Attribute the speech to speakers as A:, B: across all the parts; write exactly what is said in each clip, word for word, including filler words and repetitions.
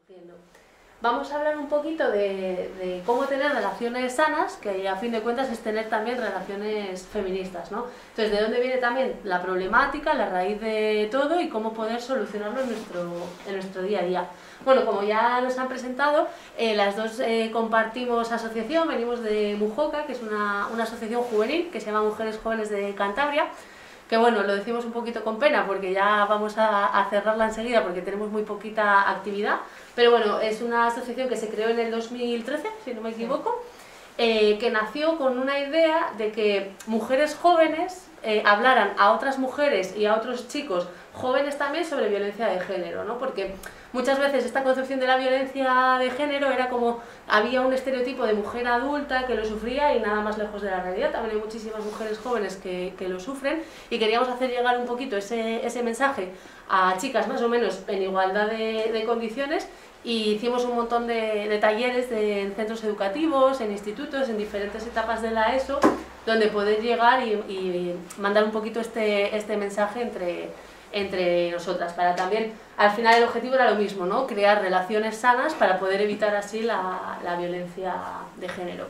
A: conociendo. Vamos a hablar un poquito de, de cómo tener relaciones sanas, que a fin de cuentas es tener también relaciones feministas, ¿no? Entonces, de dónde viene también la problemática, la raíz de todo y cómo poder solucionarlo en nuestro, en nuestro día a día. Bueno, como ya nos han presentado, eh, las dos eh, compartimos asociación, venimos de Mujoca, que es una, una asociación juvenil que se llama Mujeres Jóvenes de Cantabria, que bueno, lo decimos un poquito con pena porque ya vamos a, a cerrarla enseguida porque tenemos muy poquita actividad, pero bueno, es una asociación que se creó en el dos mil trece, si no me equivoco, eh, que nació con una idea de que mujeres jóvenes eh, hablaran a otras mujeres y a otros chicos jóvenes también sobre violencia de género, ¿no? Porque muchas veces esta concepción de la violencia de género era como había un estereotipo de mujer adulta que lo sufría y nada más lejos de la realidad. También hay muchísimas mujeres jóvenes que, que lo sufren y queríamos hacer llegar un poquito ese, ese mensaje a chicas más o menos en igualdad de, de condiciones, y hicimos un montón de, de talleres de, en centros educativos, en institutos, en diferentes etapas de la ESO, donde poder llegar y, y mandar un poquito este, este mensaje entre entre nosotras, para también, al final el objetivo era lo mismo, ¿no? Crear relaciones sanas para poder evitar así la, la violencia de género.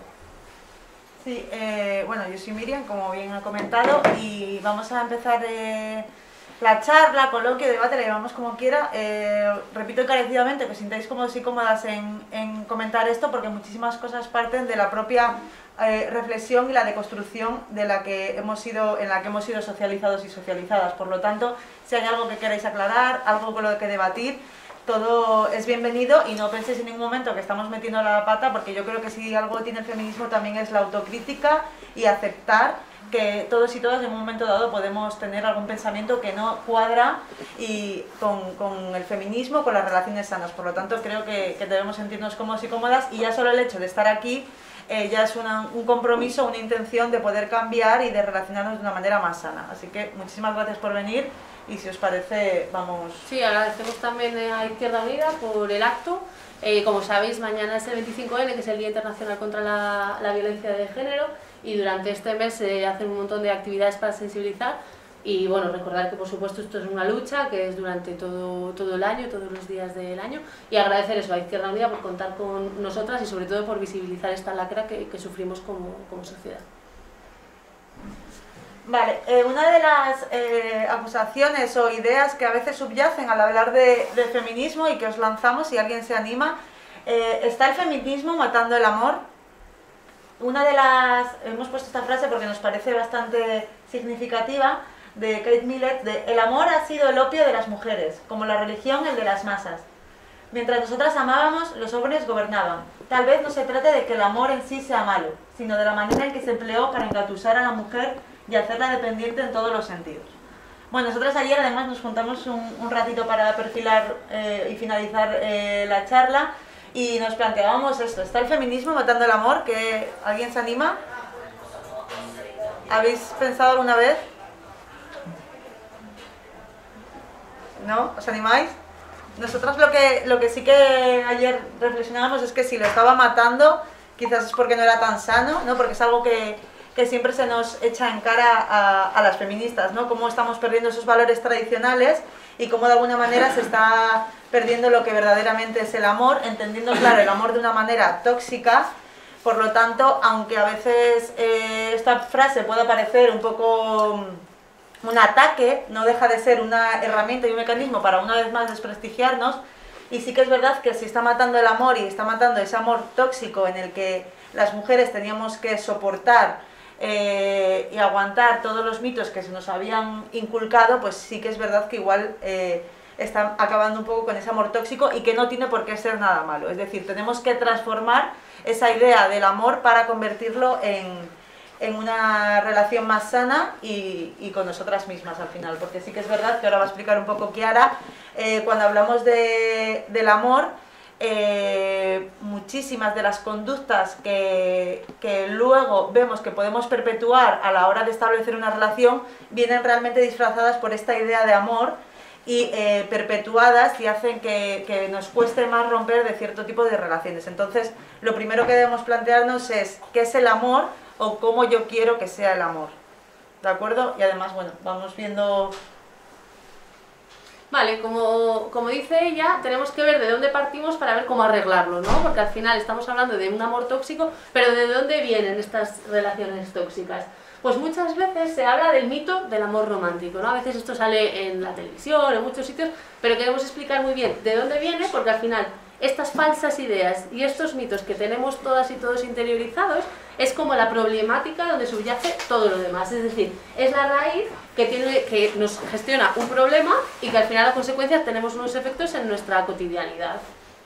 B: Sí, eh, bueno, yo soy Miriam, como bien ha comentado, y vamos a empezar eh, la charla, coloquio, debate, le llamamos como quiera. Eh, repito encarecidamente que os sintáis cómodos y cómodas en, en comentar esto, porque muchísimas cosas parten de la propia Eh, reflexión y la deconstrucción de la que hemos sido, en la que hemos sido socializados y socializadas. Por lo tanto, si hay algo que queráis aclarar, algo con lo que debatir, todo es bienvenido, y no penséis en ningún momento que estamos metiendo la pata, porque yo creo que si algo tiene el feminismo también es la autocrítica y aceptar que todos y todas en un momento dado podemos tener algún pensamiento que no cuadra y con, con el feminismo, con las relaciones sanas. Por lo tanto, creo que, que debemos sentirnos cómodos y cómodas, y ya solo el hecho de estar aquí Eh, ya es una, un compromiso, una intención de poder cambiar y de relacionarnos de una manera más sana. Así que muchísimas gracias por venir, y si os parece, vamos...
A: Sí, agradecemos también a Izquierda Unida por el acto. Eh, como sabéis, mañana es el veinticinco ene, que es el Día Internacional contra la, la Violencia de Género, y durante este mes se eh, hacen un montón de actividades para sensibilizar. Y bueno, recordar que por supuesto esto es una lucha que es durante todo, todo el año, todos los días del año, y agradecer eso a Izquierda Unida por contar con nosotras y sobre todo por visibilizar esta lacra que, que sufrimos como, como sociedad.
B: Vale, eh, una de las eh, acusaciones o ideas que a veces subyacen al hablar de, de feminismo y que os lanzamos, si alguien se anima, eh, ¿está el feminismo matando el amor? Una de las... hemos puesto esta frase porque nos parece bastante significativa, de Kate Millett, de el amor ha sido el opio de las mujeres, como la religión el de las masas. Mientras nosotras amábamos, los hombres gobernaban. Tal vez no se trate de que el amor en sí sea malo, sino de la manera en que se empleó para engatusar a la mujer y hacerla dependiente en todos los sentidos. Bueno, nosotras ayer además nos juntamos un, un ratito para perfilar eh, y finalizar eh, la charla, y nos planteábamos esto: ¿está el feminismo matando el amor? ¿Que alguien se anima? ¿Habéis pensado alguna vez? ¿No? ¿Os animáis? Nosotros lo que, lo que sí que ayer reflexionábamos es que si lo estaba matando, quizás es porque no era tan sano, ¿no? Porque es algo que, que siempre se nos echa en cara a, a las feministas, ¿no? Cómo estamos perdiendo esos valores tradicionales y cómo de alguna manera se está perdiendo lo que verdaderamente es el amor, entendiendo, claro, el amor de una manera tóxica. Por lo tanto, aunque a veces eh, esta frase pueda parecer un poco un ataque, no deja de ser una herramienta y un mecanismo para una vez más desprestigiarnos, y sí que es verdad que si está matando el amor y está matando ese amor tóxico en el que las mujeres teníamos que soportar eh, y aguantar todos los mitos que se nos habían inculcado, pues sí que es verdad que igual eh, está acabando un poco con ese amor tóxico, y que no tiene por qué ser nada malo. Es decir, tenemos que transformar esa idea del amor para convertirlo en... en una relación más sana y, y con nosotras mismas al final, porque sí que es verdad que ahora va a explicar un poco Chiara, eh, cuando hablamos de, del amor, eh, muchísimas de las conductas que, que luego vemos que podemos perpetuar a la hora de establecer una relación vienen realmente disfrazadas por esta idea de amor y eh, perpetuadas, y hacen que, que nos cueste más romper de cierto tipo de relaciones. Entonces, lo primero que debemos plantearnos es qué es el amor, o cómo yo quiero que sea el amor, ¿de acuerdo? Y además, bueno, vamos viendo
A: Vale, como, como dice ella, tenemos que ver de dónde partimos para ver cómo arreglarlo, ¿no? Porque al final estamos hablando de un amor tóxico, pero ¿de dónde vienen estas relaciones tóxicas? Pues muchas veces se habla del mito del amor romántico, ¿no? A veces esto sale en la televisión, en muchos sitios, pero queremos explicar muy bien de dónde viene, porque al final estas falsas ideas y estos mitos que tenemos todas y todos interiorizados es como la problemática donde subyace todo lo demás. Es decir, es la raíz que, tiene, que nos gestiona un problema y que al final a consecuencia tenemos unos efectos en nuestra cotidianidad.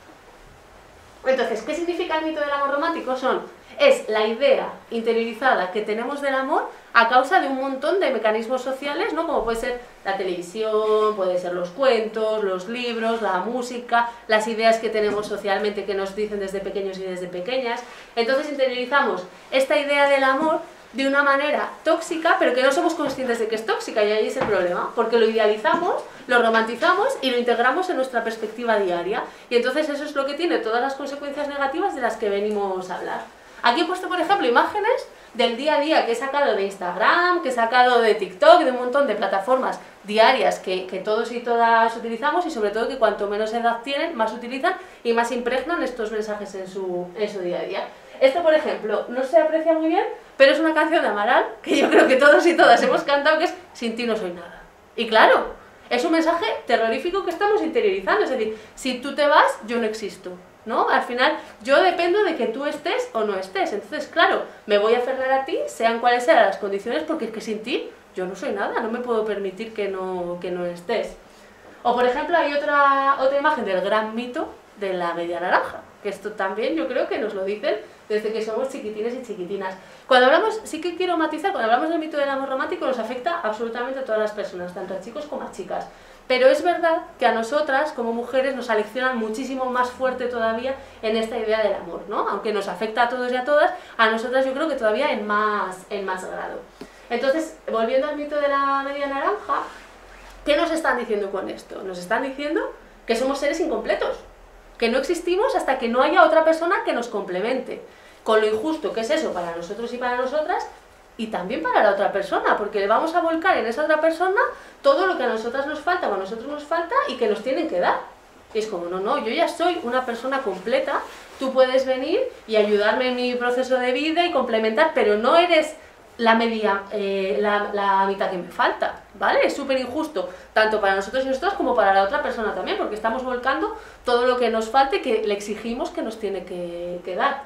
A: Entonces, ¿qué significa el mito del amor romántico? Son, es la idea interiorizada que tenemos del amor a causa de un montón de mecanismos sociales, ¿no? Como puede ser la televisión, puede ser los cuentos, los libros, la música, las ideas que tenemos socialmente que nos dicen desde pequeños y desde pequeñas. Entonces interiorizamos esta idea del amor de una manera tóxica, pero que no somos conscientes de que es tóxica, y ahí es el problema, porque lo idealizamos, lo romantizamos y lo integramos en nuestra perspectiva diaria, y entonces eso es lo que tiene todas las consecuencias negativas de las que venimos a hablar. Aquí he puesto, por ejemplo, imágenes del día a día que he sacado de Instagram, que he sacado de TikTok, de un montón de plataformas diarias que, que todos y todas utilizamos, y sobre todo que cuanto menos edad tienen, más utilizan y más impregnan estos mensajes en su, en su día a día. Esto, por ejemplo, no se aprecia muy bien, pero es una canción de Amaral que yo creo que todos y todas hemos cantado, que es Sin ti no soy nada. Y claro, es un mensaje terrorífico que estamos interiorizando, es decir, si tú te vas, yo no existo, ¿no? Al final, yo dependo de que tú estés o no estés. Entonces, claro, me voy a aferrar a ti, sean cuales sean las condiciones, porque es que sin ti yo no soy nada, no me puedo permitir que no, que no estés. O, por ejemplo, hay otra, otra imagen del gran mito de la media naranja, que esto también yo creo que nos lo dicen desde que somos chiquitines y chiquitinas. Cuando hablamos, sí que quiero matizar, cuando hablamos del mito del amor romántico nos afecta absolutamente a todas las personas, tanto a chicos como a chicas. Pero es verdad que a nosotras, como mujeres, nos aleccionan muchísimo más fuerte todavía en esta idea del amor, ¿no? Aunque nos afecta a todos y a todas, a nosotras yo creo que todavía en más, en más grado. Entonces, volviendo al mito de la media naranja, ¿qué nos están diciendo con esto? Nos están diciendo que somos seres incompletos, que no existimos hasta que no haya otra persona que nos complemente, con lo injusto que es eso para nosotros y para nosotras, y también para la otra persona, porque le vamos a volcar en esa otra persona todo lo que a nosotras nos falta o a nosotros nos falta y que nos tienen que dar. Y es como, no, no, yo ya soy una persona completa, tú puedes venir y ayudarme en mi proceso de vida y complementar, pero no eres la media, eh, la, la mitad que me falta, ¿vale? Es súper injusto, tanto para nosotros y nosotras como para la otra persona también, porque estamos volcando todo lo que nos falte, que le exigimos que nos tiene que, que dar.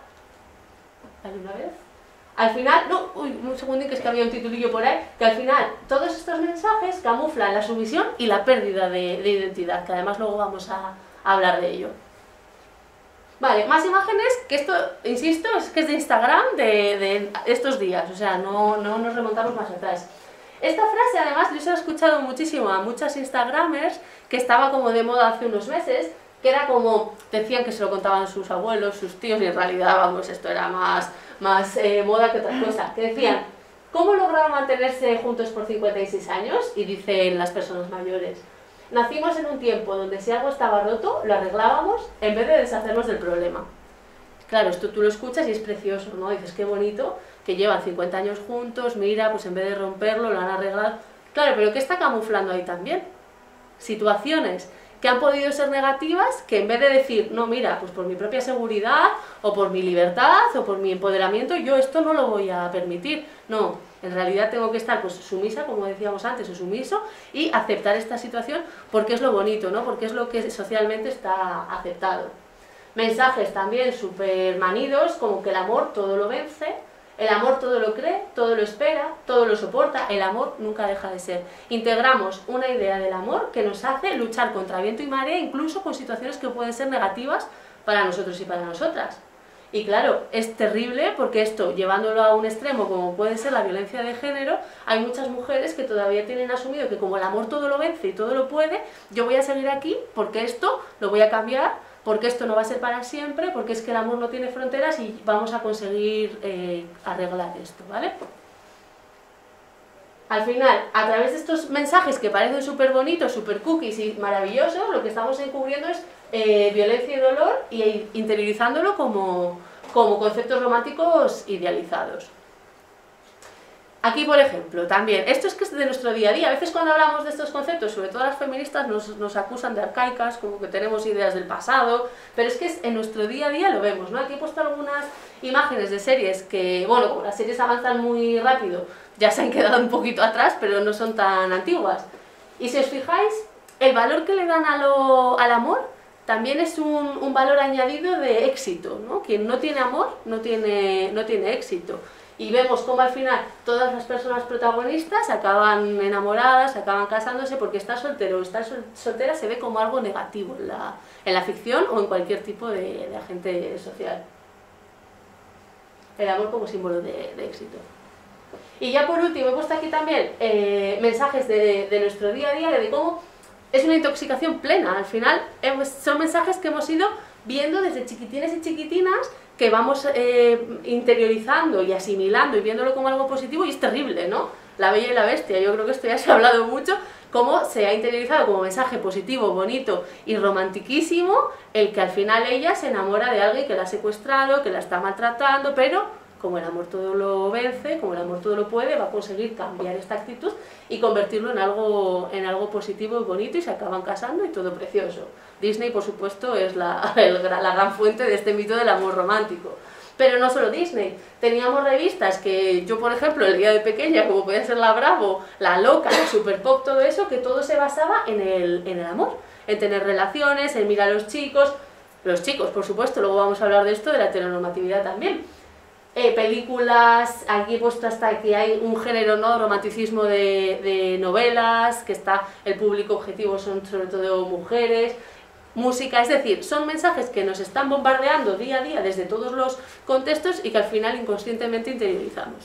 A: ¿Vale una vez? Al final, no, uy, un segundín, que es que había un titulillo por ahí, que al final todos estos mensajes camuflan la sumisión y la pérdida de, de identidad, que además luego vamos a, a hablar de ello. Vale, más imágenes, que esto, insisto, es que es de Instagram de, de estos días, o sea, no, no nos remontamos más atrás. Esta frase, además, yo se la he escuchado muchísimo a muchas instagramers, que estaba como de moda hace unos meses, que era como, decían que se lo contaban sus abuelos, sus tíos, y en realidad, vamos, esto era más, más eh, moda que otra cosa, que decían, ¿cómo lograron mantenerse juntos por cincuenta y seis años? Y dicen las personas mayores, nacimos en un tiempo donde si algo estaba roto, lo arreglábamos en vez de deshacernos del problema. Claro, esto tú lo escuchas y es precioso, ¿no? Dices, qué bonito, que llevan cincuenta años juntos, mira, pues en vez de romperlo, lo han arreglado. Claro, pero ¿qué está camuflando ahí también? Situaciones que han podido ser negativas, que en vez de decir, no, mira, pues por mi propia seguridad, o por mi libertad, o por mi empoderamiento, yo esto no lo voy a permitir. No, en realidad tengo que estar pues sumisa, como decíamos antes, o sumiso, y aceptar esta situación porque es lo bonito, ¿no? Porque es lo que socialmente está aceptado. Mensajes también súper manidos, como que el amor todo lo vence, el amor todo lo cree, todo lo espera, todo lo soporta, el amor nunca deja de ser. Integramos una idea del amor que nos hace luchar contra viento y marea, incluso con situaciones que pueden ser negativas para nosotros y para nosotras. Y claro, es terrible porque esto, llevándolo a un extremo como puede ser la violencia de género, hay muchas mujeres que todavía tienen asumido que como el amor todo lo vence y todo lo puede, yo voy a seguir aquí porque esto lo voy a cambiar, porque esto no va a ser para siempre, porque es que el amor no tiene fronteras y vamos a conseguir eh, arreglar esto, ¿vale? Al final, a través de estos mensajes que parecen súper bonitos, súper cookies y maravillosos, lo que estamos encubriendo es eh, violencia y dolor y interiorizándolo como, como conceptos románticos idealizados. Aquí, por ejemplo, también, esto es que es de nuestro día a día. A veces cuando hablamos de estos conceptos, sobre todo las feministas, nos, nos acusan de arcaicas, como que tenemos ideas del pasado, pero es que es, en nuestro día a día lo vemos, ¿no? Aquí he puesto algunas imágenes de series que, bueno, como las series avanzan muy rápido, ya se han quedado un poquito atrás, pero no son tan antiguas. Y si os fijáis, el valor que le dan a lo, al amor también es un, un valor añadido de éxito, ¿no? Quien no tiene amor no tiene, no tiene éxito. Y vemos cómo al final todas las personas protagonistas acaban enamoradas, acaban casándose porque estar soltero o estar sol soltera se ve como algo negativo en la, en la ficción o en cualquier tipo de, de agente social. El amor como símbolo de, de éxito. Y ya por último he puesto aquí también eh, mensajes de, de nuestro día a día de cómo es una intoxicación plena. Al final hemos, son mensajes que hemos ido viendo desde chiquitines y chiquitinas, que vamos eh, interiorizando y asimilando y viéndolo como algo positivo, y es terrible, ¿no? La Bella y la Bestia, yo creo que esto ya se ha hablado mucho, cómo se ha interiorizado como mensaje positivo, bonito y romantiquísimo, el que al final ella se enamora de alguien que la ha secuestrado, que la está maltratando, pero como el amor todo lo vence, como el amor todo lo puede, va a conseguir cambiar esta actitud y convertirlo en algo, en algo positivo y bonito, y se acaban casando y todo precioso. Disney, por supuesto, es la, el, la gran fuente de este mito del amor romántico. Pero no solo Disney, teníamos revistas que yo, por ejemplo, el día de pequeña, como podía ser la Bravo, la Loca, la Super Pop, todo eso, que todo se basaba en el, en el amor, en tener relaciones, en mirar a los chicos, los chicos, por supuesto, luego vamos a hablar de esto, de la heteronormatividad también. Eh, películas, aquí he puesto hasta que hay un género, ¿no?, romanticismo de, de novelas, que está, el público objetivo son sobre todo mujeres, música, es decir, son mensajes que nos están bombardeando día a día desde todos los contextos y que al final inconscientemente interiorizamos.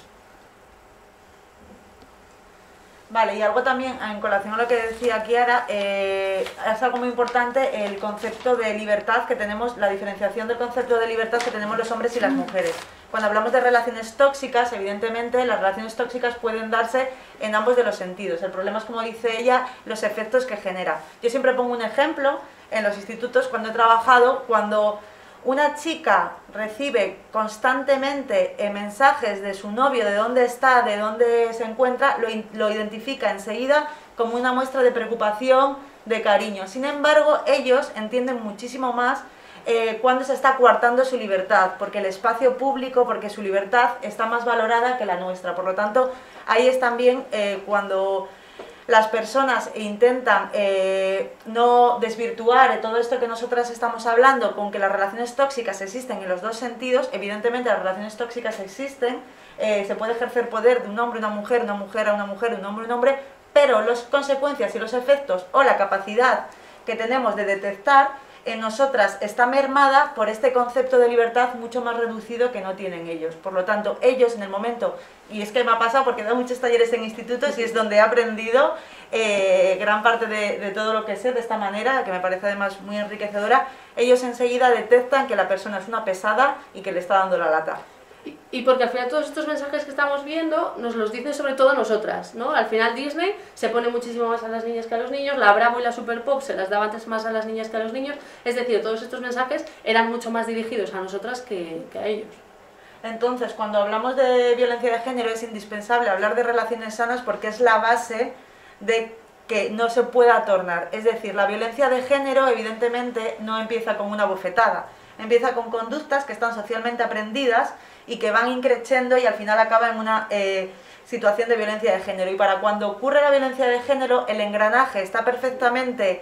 B: Vale, y algo también en colación a lo que decía Kiara, eh, es algo muy importante el concepto de libertad que tenemos, la diferenciación del concepto de libertad que tenemos los hombres y las mujeres. Cuando hablamos de relaciones tóxicas, evidentemente las relaciones tóxicas pueden darse en ambos de los sentidos. El problema es, como dice ella, los efectos que genera. Yo siempre pongo un ejemplo en los institutos cuando he trabajado, cuando una chica recibe constantemente eh, mensajes de su novio, de dónde está, de dónde se encuentra, lo, lo identifica enseguida como una muestra de preocupación, de cariño. Sin embargo, ellos entienden muchísimo más eh, cuando se está coartando su libertad, porque el espacio público, porque su libertad está más valorada que la nuestra. Por lo tanto, ahí es también eh, cuando las personas intentan eh, no desvirtuar todo esto que nosotras estamos hablando con que las relaciones tóxicas existen en los dos sentidos. Evidentemente las relaciones tóxicas existen, eh, se puede ejercer poder de un hombre a una mujer, una mujer a una mujer, un hombre a un hombre, pero las consecuencias y los efectos o la capacidad que tenemos de detectar en nosotras está mermada por este concepto de libertad mucho más reducido que no tienen ellos. Por lo tanto, ellos en el momento, y es que me ha pasado porque he dado muchos talleres en institutos y es donde he aprendido eh, gran parte de, de todo lo que sé de esta manera, que me parece además muy enriquecedora, ellos enseguida detectan que la persona es una pesada y que le está dando la lata.
A: Y porque al final todos estos mensajes que estamos viendo nos los dicen sobre todo nosotras, ¿no? Al final Disney se pone muchísimo más a las niñas que a los niños, la Bravo y la Super Pop se las daba antes más a las niñas que a los niños, es decir, todos estos mensajes eran mucho más dirigidos a nosotras que, que a ellos.
B: Entonces, cuando hablamos de violencia de género es indispensable hablar de relaciones sanas porque es la base de que no se pueda tornar. Es decir, la violencia de género evidentemente no empieza con una bofetada, empieza con conductas que están socialmente aprendidas y que van increciendo y al final acaba en una eh, situación de violencia de género. Y para cuando ocurre la violencia de género, el engranaje está perfectamente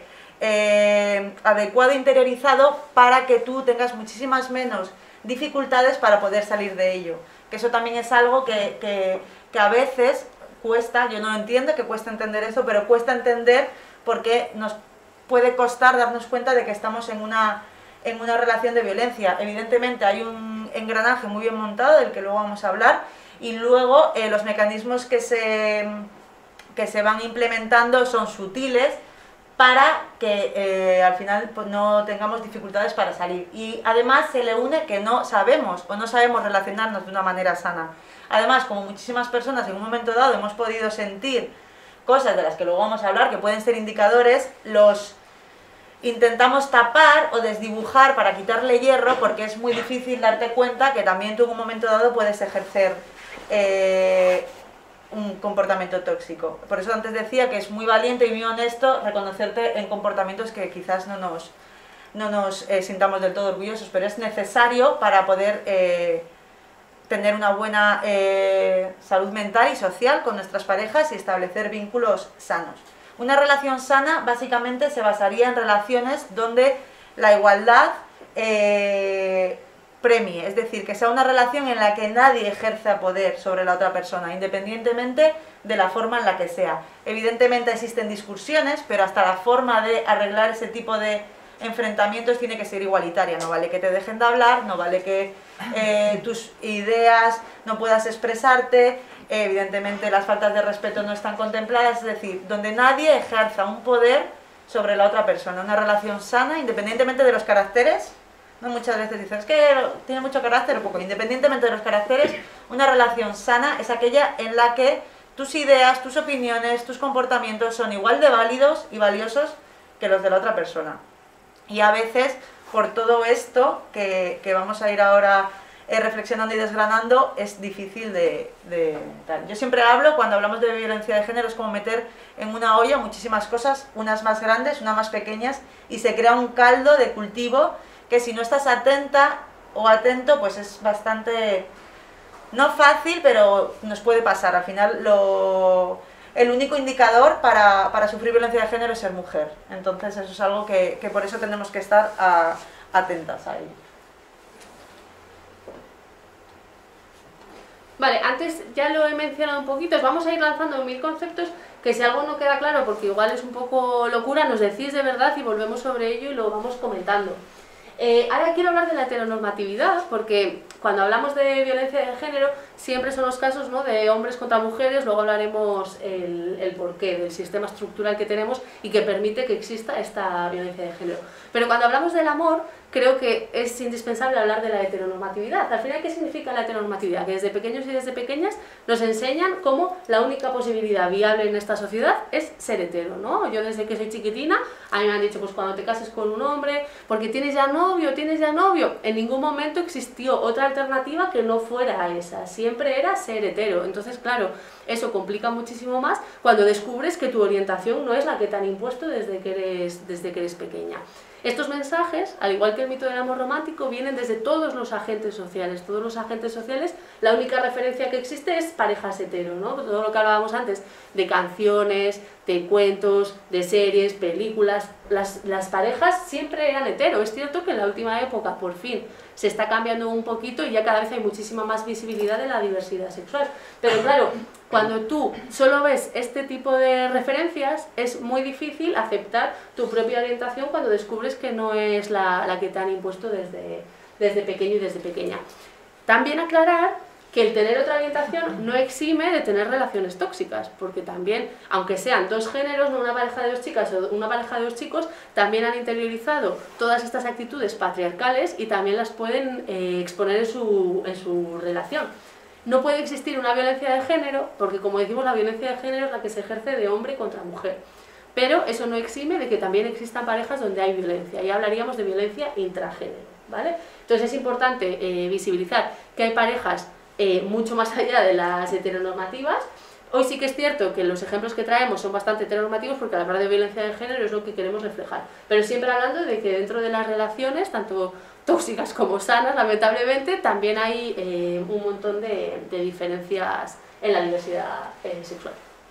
B: eh, adecuado e interiorizado para que tú tengas muchísimas menos dificultades para poder salir de ello. Que eso también es algo que, que, que a veces cuesta, yo no entiendo que cuesta entender eso, pero cuesta entender porque nos puede costar darnos cuenta de que estamos en una... en una relación de violencia. Evidentemente hay un engranaje muy bien montado del que luego vamos a hablar y luego eh, los mecanismos que se, que se van implementando son sutiles para que eh, al final pues, no tengamos dificultades para salir. Y además se le une que no sabemos o no sabemos relacionarnos de una manera sana. Además, como muchísimas personas en un momento dado hemos podido sentir cosas de las que luego vamos a hablar que pueden ser indicadores, los intentamos tapar o desdibujar para quitarle hierro porque es muy difícil darte cuenta que también tú en un momento dado puedes ejercer eh, comportamiento tóxico. Por eso antes decía que es muy valiente y muy honesto reconocerte en comportamientos que quizás no nos, no nos eh, sintamos del todo orgullosos, pero es necesario para poder eh, tener una buena eh, salud mental y social con nuestras parejas y establecer vínculos sanos. Una relación sana básicamente se basaría en relaciones donde la igualdad eh, premie, es decir, que sea una relación en la que nadie ejerza poder sobre la otra persona, independientemente de la forma en la que sea. Evidentemente existen discusiones, pero hasta la forma de arreglar ese tipo de enfrentamientos tiene que ser igualitaria. No vale que te dejen de hablar, no vale que eh, tus ideas no puedas expresarte, eh, evidentemente las faltas de respeto no están contempladas, es decir, donde nadie ejerza un poder sobre la otra persona. Una relación sana, independientemente de los caracteres. ¿No? Muchas veces dices, es que tiene mucho carácter o poco. Independientemente de los caracteres, una relación sana es aquella en la que tus ideas, tus opiniones, tus comportamientos son igual de válidos y valiosos que los de la otra persona. Y a veces, por todo esto que, que vamos a ir ahora eh, reflexionando y desgranando, es difícil de, de tal. Yo siempre hablo, cuando hablamos de violencia de género, es como meter en una olla muchísimas cosas, unas más grandes, unas más pequeñas, y se crea un caldo de cultivo que si no estás atenta o atento, pues es bastante, no fácil, pero nos puede pasar. Al final, lo, el único indicador para, para sufrir violencia de género es ser mujer. Entonces, eso es algo que, que por eso tenemos que estar a, atentas a ello.
A: Vale, antes ya lo he mencionado un poquito, os vamos a ir lanzando mil conceptos que si algo no queda claro, porque igual es un poco locura, nos decís de verdad y volvemos sobre ello y lo vamos comentando. Eh, ahora quiero hablar de la heteronormatividad, porque cuando hablamos de violencia de género siempre son los casos, ¿no?, de hombres contra mujeres. Luego hablaremos el, el porqué del sistema estructural que tenemos y que permite que exista esta violencia de género. Pero cuando hablamos del amor, creo que es indispensable hablar de la heteronormatividad. Al final, ¿qué significa la heteronormatividad? Que desde pequeños y desde pequeñas nos enseñan cómo la única posibilidad viable en esta sociedad es ser hetero, ¿no? Yo desde que soy chiquitina, a mí me han dicho, pues cuando te cases con un hombre, porque tienes ya novio, tienes ya novio. En ningún momento existió otra alternativa que no fuera esa, siempre era ser hetero. Entonces, claro, eso complica muchísimo más cuando descubres que tu orientación no es la que te han impuesto desde que eres, desde que eres pequeña. Estos mensajes, al igual que el mito del amor romántico, vienen desde todos los agentes sociales. Todos los agentes sociales, la única referencia que existe es parejas hetero, ¿no? Todo lo que hablábamos antes de canciones, de cuentos, de series, películas, las, las parejas siempre eran hetero. Es cierto que en la última época, por fin, se está cambiando un poquito y ya cada vez hay muchísima más visibilidad de la diversidad sexual. Pero claro, cuando tú solo ves este tipo de referencias, es muy difícil aceptar tu propia orientación cuando descubres que no es la, la que te han impuesto desde, desde pequeño y desde pequeña. También aclarar que el tener otra orientación no exime de tener relaciones tóxicas, porque también, aunque sean dos géneros, no una pareja de dos chicas o una pareja de dos chicos, también han interiorizado todas estas actitudes patriarcales y también las pueden eh, exponer en su, en su relación. No puede existir una violencia de género, porque como decimos, la violencia de género es la que se ejerce de hombre contra mujer. Pero eso no exime de que también existan parejas donde hay violencia, y hablaríamos de violencia intragénero, ¿vale? Entonces es importante eh, visibilizar que hay parejas eh, mucho más allá de las heteronormativas. Hoy sí que es cierto que los ejemplos que traemos son bastante heteronormativos porque al hablar de violencia de género es lo que queremos reflejar, pero siempre hablando de que dentro de las relaciones, tanto tóxicas como sanas, lamentablemente, también hay eh, un montón de, de diferencias en la diversidad eh, sexual.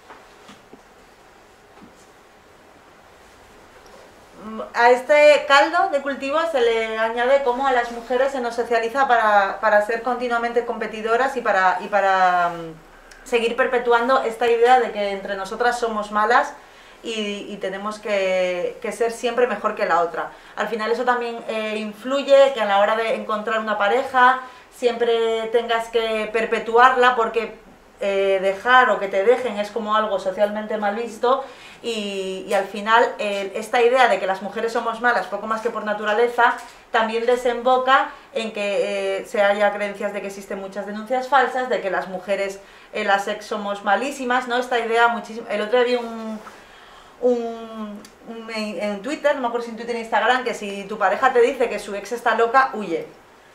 B: A este caldo de cultivo se le añade cómo a las mujeres se nos socializa para, para ser continuamente competidoras y para, y para um, seguir perpetuando esta idea de que entre nosotras somos malas y, y tenemos que, que ser siempre mejor que la otra. Al final eso también eh, influye que a la hora de encontrar una pareja siempre tengas que perpetuarla porque eh, dejar o que te dejen es como algo socialmente mal visto y, y al final eh, esta idea de que las mujeres somos malas poco más que por naturaleza también desemboca en que eh, se haya creencias de que existen muchas denuncias falsas, de que las mujeres en la sex somos malísimas, ¿no? Esta idea muchísimo... El otro día vi un... Un, un, en Twitter, no me acuerdo si en Twitter o en Instagram, que si tu pareja te dice que su ex está loca, huye.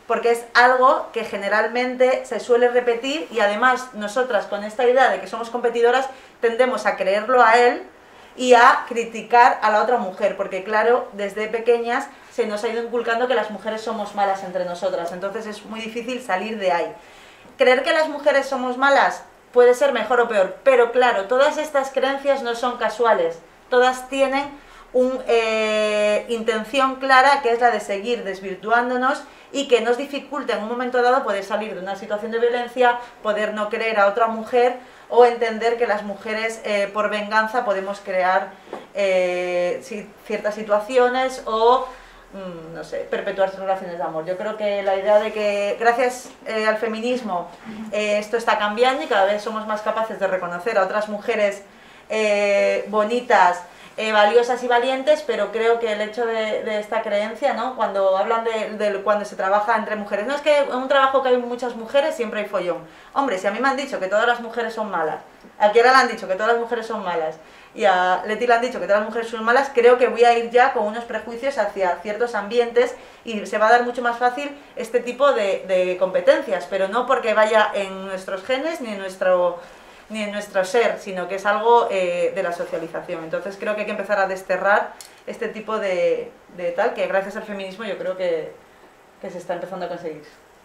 B: porque es algo que generalmente se suele repetir y además nosotras con esta idea de que somos competidoras tendemos a creerlo a él y a criticar a la otra mujer, porque claro, desde pequeñas se nos ha ido inculcando que las mujeres somos malas entre nosotras, entonces es muy difícil salir de ahí. Creer que las mujeres somos malas puede ser mejor o peor, pero claro, todas estas creencias no son casuales, todas tienen una eh, intención clara, que es la de seguir desvirtuándonos y que nos dificulta en un momento dado poder salir de una situación de violencia, poder no creer a otra mujer o entender que las mujeres eh, por venganza podemos crear eh, ciertas situaciones o, mmm, no sé, perpetuar relaciones de amor. Yo creo que la idea de que gracias eh, al feminismo eh, esto está cambiando y cada vez somos más capaces de reconocer a otras mujeres eh, bonitas, Eh, valiosas y valientes, pero creo que el hecho de, de esta creencia, ¿no? Cuando hablan de, de cuando se trabaja entre mujeres, no es que en un trabajo que hay muchas mujeres siempre hay follón. Hombre, si a mí me han dicho que todas las mujeres son malas, a Kiara le han dicho que todas las mujeres son malas y a Leti le han dicho que todas las mujeres son malas, creo que voy a ir ya con unos prejuicios hacia ciertos ambientes y se va a dar mucho más fácil este tipo de, de competencias, pero no porque vaya en nuestros genes ni en nuestro... ni en nuestro ser, sino que es algo eh, de la socialización. Entonces creo que hay que empezar a desterrar este tipo de, de tal, que gracias al feminismo yo creo que, que se está empezando a conseguir.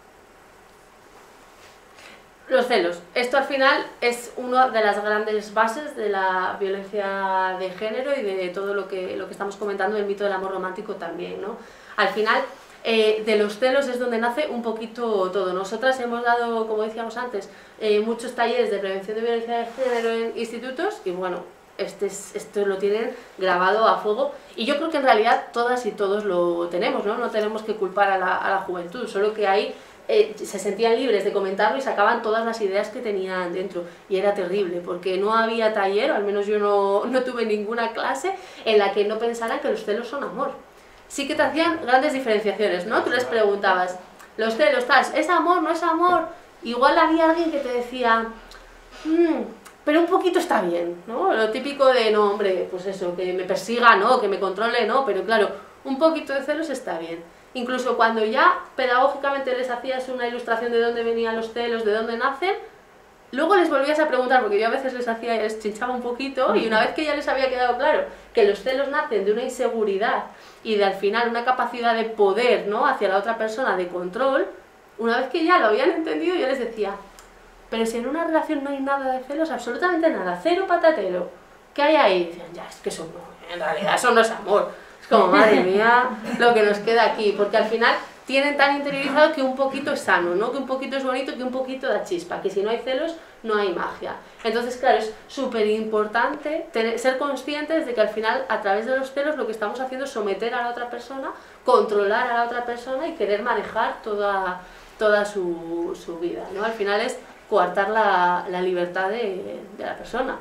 A: Los celos. Esto al final es una de las grandes bases de la violencia de género y de todo lo que, lo que estamos comentando, el mito del amor romántico también, ¿no? Al final, Eh, de los celos es donde nace un poquito todo. Nosotras hemos dado, como decíamos antes, eh, muchos talleres de prevención de violencia de género en institutos y bueno, este es, esto lo tienen grabado a fuego y yo creo que en realidad todas y todos lo tenemos, ¿no? No tenemos que culpar a la, a la juventud, solo que ahí eh, se sentían libres de comentarlo y sacaban todas las ideas que tenían dentro y era terrible porque no había taller, al menos yo no, no tuve ninguna clase en la que no pensaran que los celos son amor. Sí que te hacían grandes diferenciaciones, ¿no? Tú les preguntabas, los celos, tal, ¿es amor, no es amor? Igual había alguien que te decía, mmm, pero un poquito está bien, ¿no? Lo típico de, no, hombre, pues eso, que me persiga, ¿no? Que me controle, ¿no? Pero claro, un poquito de celos está bien. Incluso cuando ya pedagógicamente les hacías una ilustración de dónde venían los celos, de dónde nacen, luego les volvías a preguntar, porque yo a veces les hacía, les chinchaba un poquito, y una vez que ya les había quedado claro que los celos nacen de una inseguridad y de al final una capacidad de poder, ¿no? Hacia la otra persona, de control, una vez que ya lo habían entendido, yo les decía, pero si en una relación no hay nada de celos, absolutamente nada, cero patatero, ¿qué hay ahí? Y decían, ya, es que eso no, en realidad eso no es amor. Es como, madre mía, lo que nos queda aquí, porque al final tienen tan interiorizado que un poquito es sano, ¿no? Que un poquito es bonito, que un poquito da chispa, que si no hay celos no hay magia. Entonces, claro, es súper importante ser conscientes de que al final, a través de los celos, lo que estamos haciendo es someter a la otra persona, controlar a la otra persona y querer manejar toda, toda su, su vida, ¿no? Al final es coartar la, la libertad de, de la persona.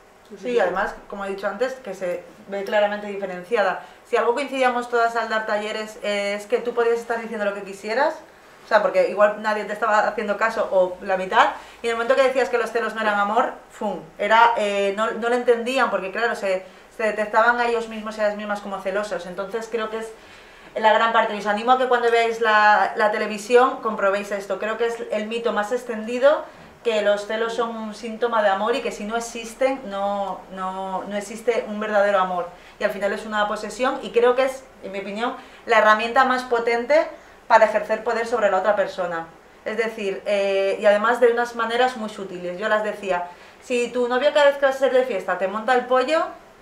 B: Sí, además, como he dicho antes, que se ve claramente diferenciada. Si algo coincidíamos todas al dar talleres eh, es que tú podías estar diciendo lo que quisieras, o sea, porque igual nadie te estaba haciendo caso o la mitad, y en el momento que decías que los celos no eran amor, ¡fum! Era, eh, no, no lo entendían porque claro, se, se detectaban a ellos mismos y a ellas mismas como celosos. Entonces creo que es la gran parte. Y os animo a que cuando veáis la, la televisión comprobéis esto. Creo que es el mito más extendido, que los celos son un síntoma de amor y que si no existen, no, no, no existe un verdadero amor. Y al final es una posesión y creo que es, en mi opinión, la herramienta más potente para ejercer poder sobre la otra persona. Es decir, eh, y además de unas maneras muy sutiles. Yo las decía, si tu novio cada vez que vas a salir de fiesta te monta el pollo,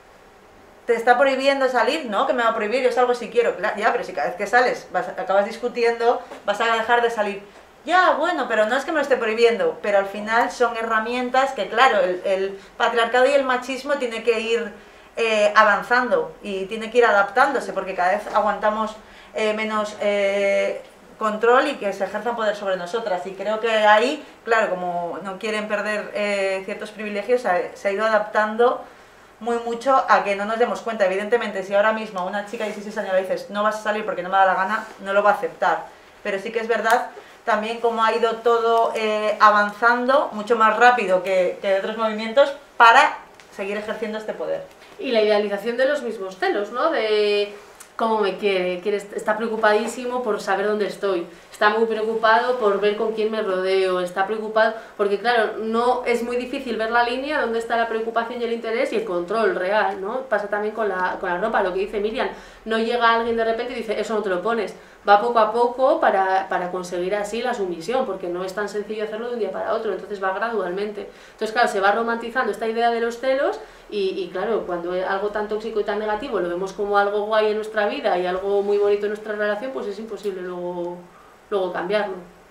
B: ¿te está prohibiendo salir? No, que me va a prohibir, yo salgo si quiero. Ya, pero si cada vez que sales vas, acabas discutiendo, vas a dejar de salir. Ya, bueno, pero no es que me lo esté prohibiendo, pero al final son herramientas que, claro, el, el patriarcado y el machismo tiene que ir eh, avanzando y tiene que ir adaptándose, porque cada vez aguantamos eh, menos eh, control y que se ejerza poder sobre nosotras. Y creo que ahí, claro, como no quieren perder eh, ciertos privilegios, se, se ha ido adaptando muy mucho a que no nos demos cuenta. Evidentemente, si ahora mismo a una chica de dieciséis años le dices no vas a salir porque no me da la gana, no lo va a aceptar. Pero sí que es verdad también como ha ido todo eh, avanzando mucho más rápido que, que otros movimientos para seguir ejerciendo este poder.
A: Y la idealización de los mismos celos, ¿no? De cómo me quiere, quiere, está preocupadísimo por saber dónde estoy, está muy preocupado por ver con quién me rodeo, está preocupado, porque claro, no es muy difícil ver la línea donde está la preocupación y el interés y el control real, ¿no? Pasa también con la, con la ropa, lo que dice Miriam, no llega alguien de repente y dice, eso no te lo pones, va poco a poco para, para conseguir así la sumisión, porque no es tan sencillo hacerlo de un día para otro, entonces va gradualmente. Entonces claro, se va romantizando esta idea de los celos y, y claro, cuando es algo tan tóxico y tan negativo lo vemos como algo guay en nuestra vida y algo muy bonito en nuestra relación, pues es imposible luego, luego cambiarlo.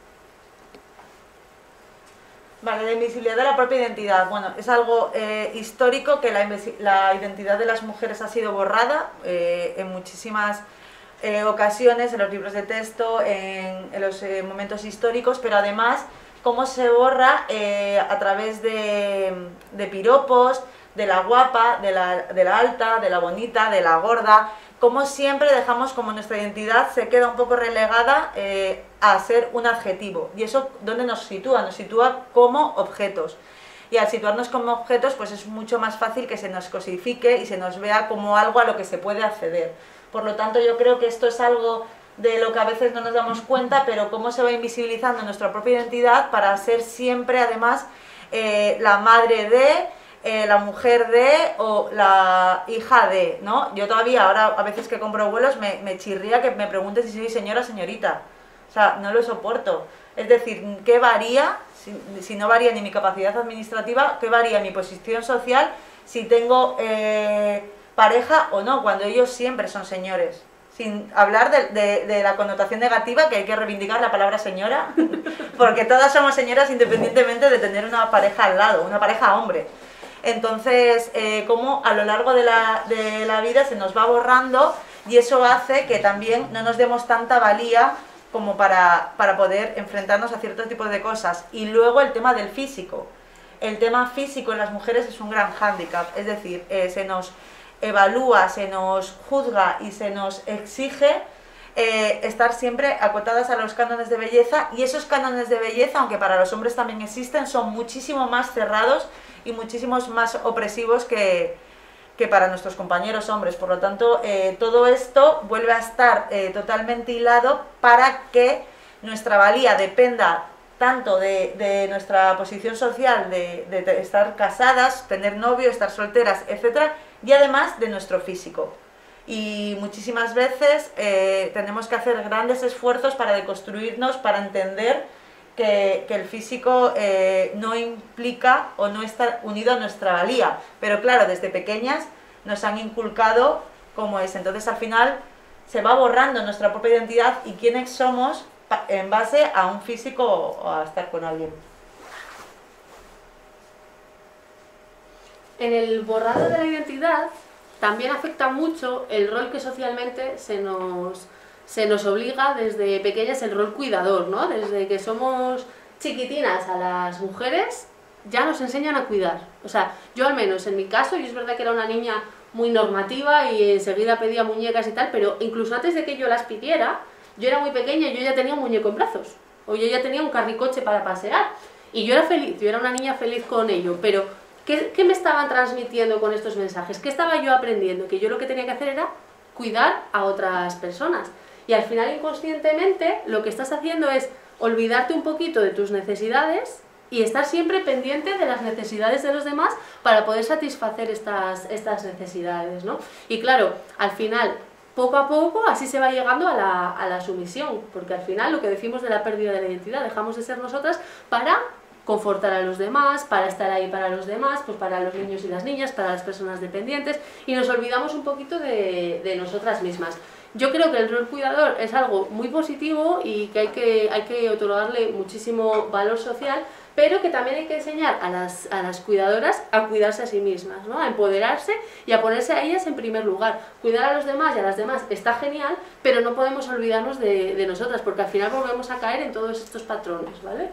B: Vale, la invisibilidad de la propia identidad. Bueno, es algo eh, histórico que la, la identidad de las mujeres ha sido borrada eh, en muchísimas eh, ocasiones, en los libros de texto, en, en los eh, momentos históricos, pero además cómo se borra eh, a través de, de piropos, de la guapa, de la, de la alta, de la bonita, de la gorda, como siempre dejamos como nuestra identidad se queda un poco relegada eh, a ser un adjetivo. ¿Y eso dónde nos sitúa? Nos sitúa como objetos. Y al situarnos como objetos, pues es mucho más fácil que se nos cosifique y se nos vea como algo a lo que se puede acceder. Por lo tanto, yo creo que esto es algo de lo que a veces no nos damos cuenta, pero cómo se va invisibilizando nuestra propia identidad para ser siempre, además, eh, la madre de... Eh, la mujer de o la hija de, ¿no? Yo todavía ahora a veces que compro vuelos me, me chirría que me preguntes si soy señora o señorita. O sea, no lo soporto. Es decir, ¿qué varía? Si, si no varía ni mi capacidad administrativa, ¿qué varía mi posición social si tengo eh, pareja o no? Cuando ellos siempre son señores. Sin hablar de, de, de la connotación negativa, que hay que reivindicar la palabra señora, porque todas somos señoras independientemente de tener una pareja al lado, una pareja hombre. Entonces, eh, como a lo largo de la, de la vida se nos va borrando y eso hace que también no nos demos tanta valía como para, para poder enfrentarnos a ciertos tipos de cosas. Y luego el tema del físico. El tema físico en las mujeres es un gran hándicap, es decir, eh, se nos evalúa, se nos juzga y se nos exige eh, estar siempre acotadas a los cánones de belleza, y esos cánones de belleza, aunque para los hombres también existen, son muchísimo más cerrados y muchísimos más opresivos que, que para nuestros compañeros hombres. Por lo tanto, eh, todo esto vuelve a estar eh, totalmente hilado para que nuestra valía dependa tanto de, de nuestra posición social, de, de, de estar casadas, tener novio, estar solteras, etcétera, y además de nuestro físico. Y muchísimas veces eh, tenemos que hacer grandes esfuerzos para deconstruirnos, para entender Que, que el físico eh, no implica o no está unido a nuestra valía, pero claro, desde pequeñas nos han inculcado cómo es, entonces al final se va borrando nuestra propia identidad y quiénes somos en base a un físico o a estar con alguien.
A: En el borrado de la identidad también afecta mucho el rol que socialmente se nos... se nos obliga desde pequeñas, el rol cuidador, ¿no? Desde que somos chiquitinas a las mujeres ya nos enseñan a cuidar. O sea, yo al menos en mi caso, yo es verdad que era una niña muy normativa y enseguida pedía muñecas y tal, pero incluso antes de que yo las pidiera, yo era muy pequeña y yo ya tenía un muñeco en brazos, o yo ya tenía un carricoche para pasear, y yo era feliz, yo era una niña feliz con ello, pero ¿qué, qué me estaban transmitiendo con estos mensajes? ¿Qué estaba yo aprendiendo? Que yo lo que tenía que hacer era cuidar a otras personas. Y al final, inconscientemente, lo que estás haciendo es olvidarte un poquito de tus necesidades y estar siempre pendiente de las necesidades de los demás para poder satisfacer estas, estas necesidades, ¿no? Y claro, al final, poco a poco, así se va llegando a la, a la sumisión, porque al final lo que decimos de la pérdida de la identidad, dejamos de ser nosotras para confortar a los demás, para estar ahí para los demás, pues para los niños y las niñas, para las personas dependientes, y nos olvidamos un poquito de, de nosotras mismas. Yo creo que el rol cuidador es algo muy positivo y que hay que, hay que otorgarle muchísimo valor social, pero que también hay que enseñar a las, a las cuidadoras a cuidarse a sí mismas, ¿no? A empoderarse y a ponerse a ellas en primer lugar. Cuidar a los demás y a las demás está genial, pero no podemos olvidarnos de, de nosotras, porque al final volvemos a caer en todos estos patrones, ¿vale?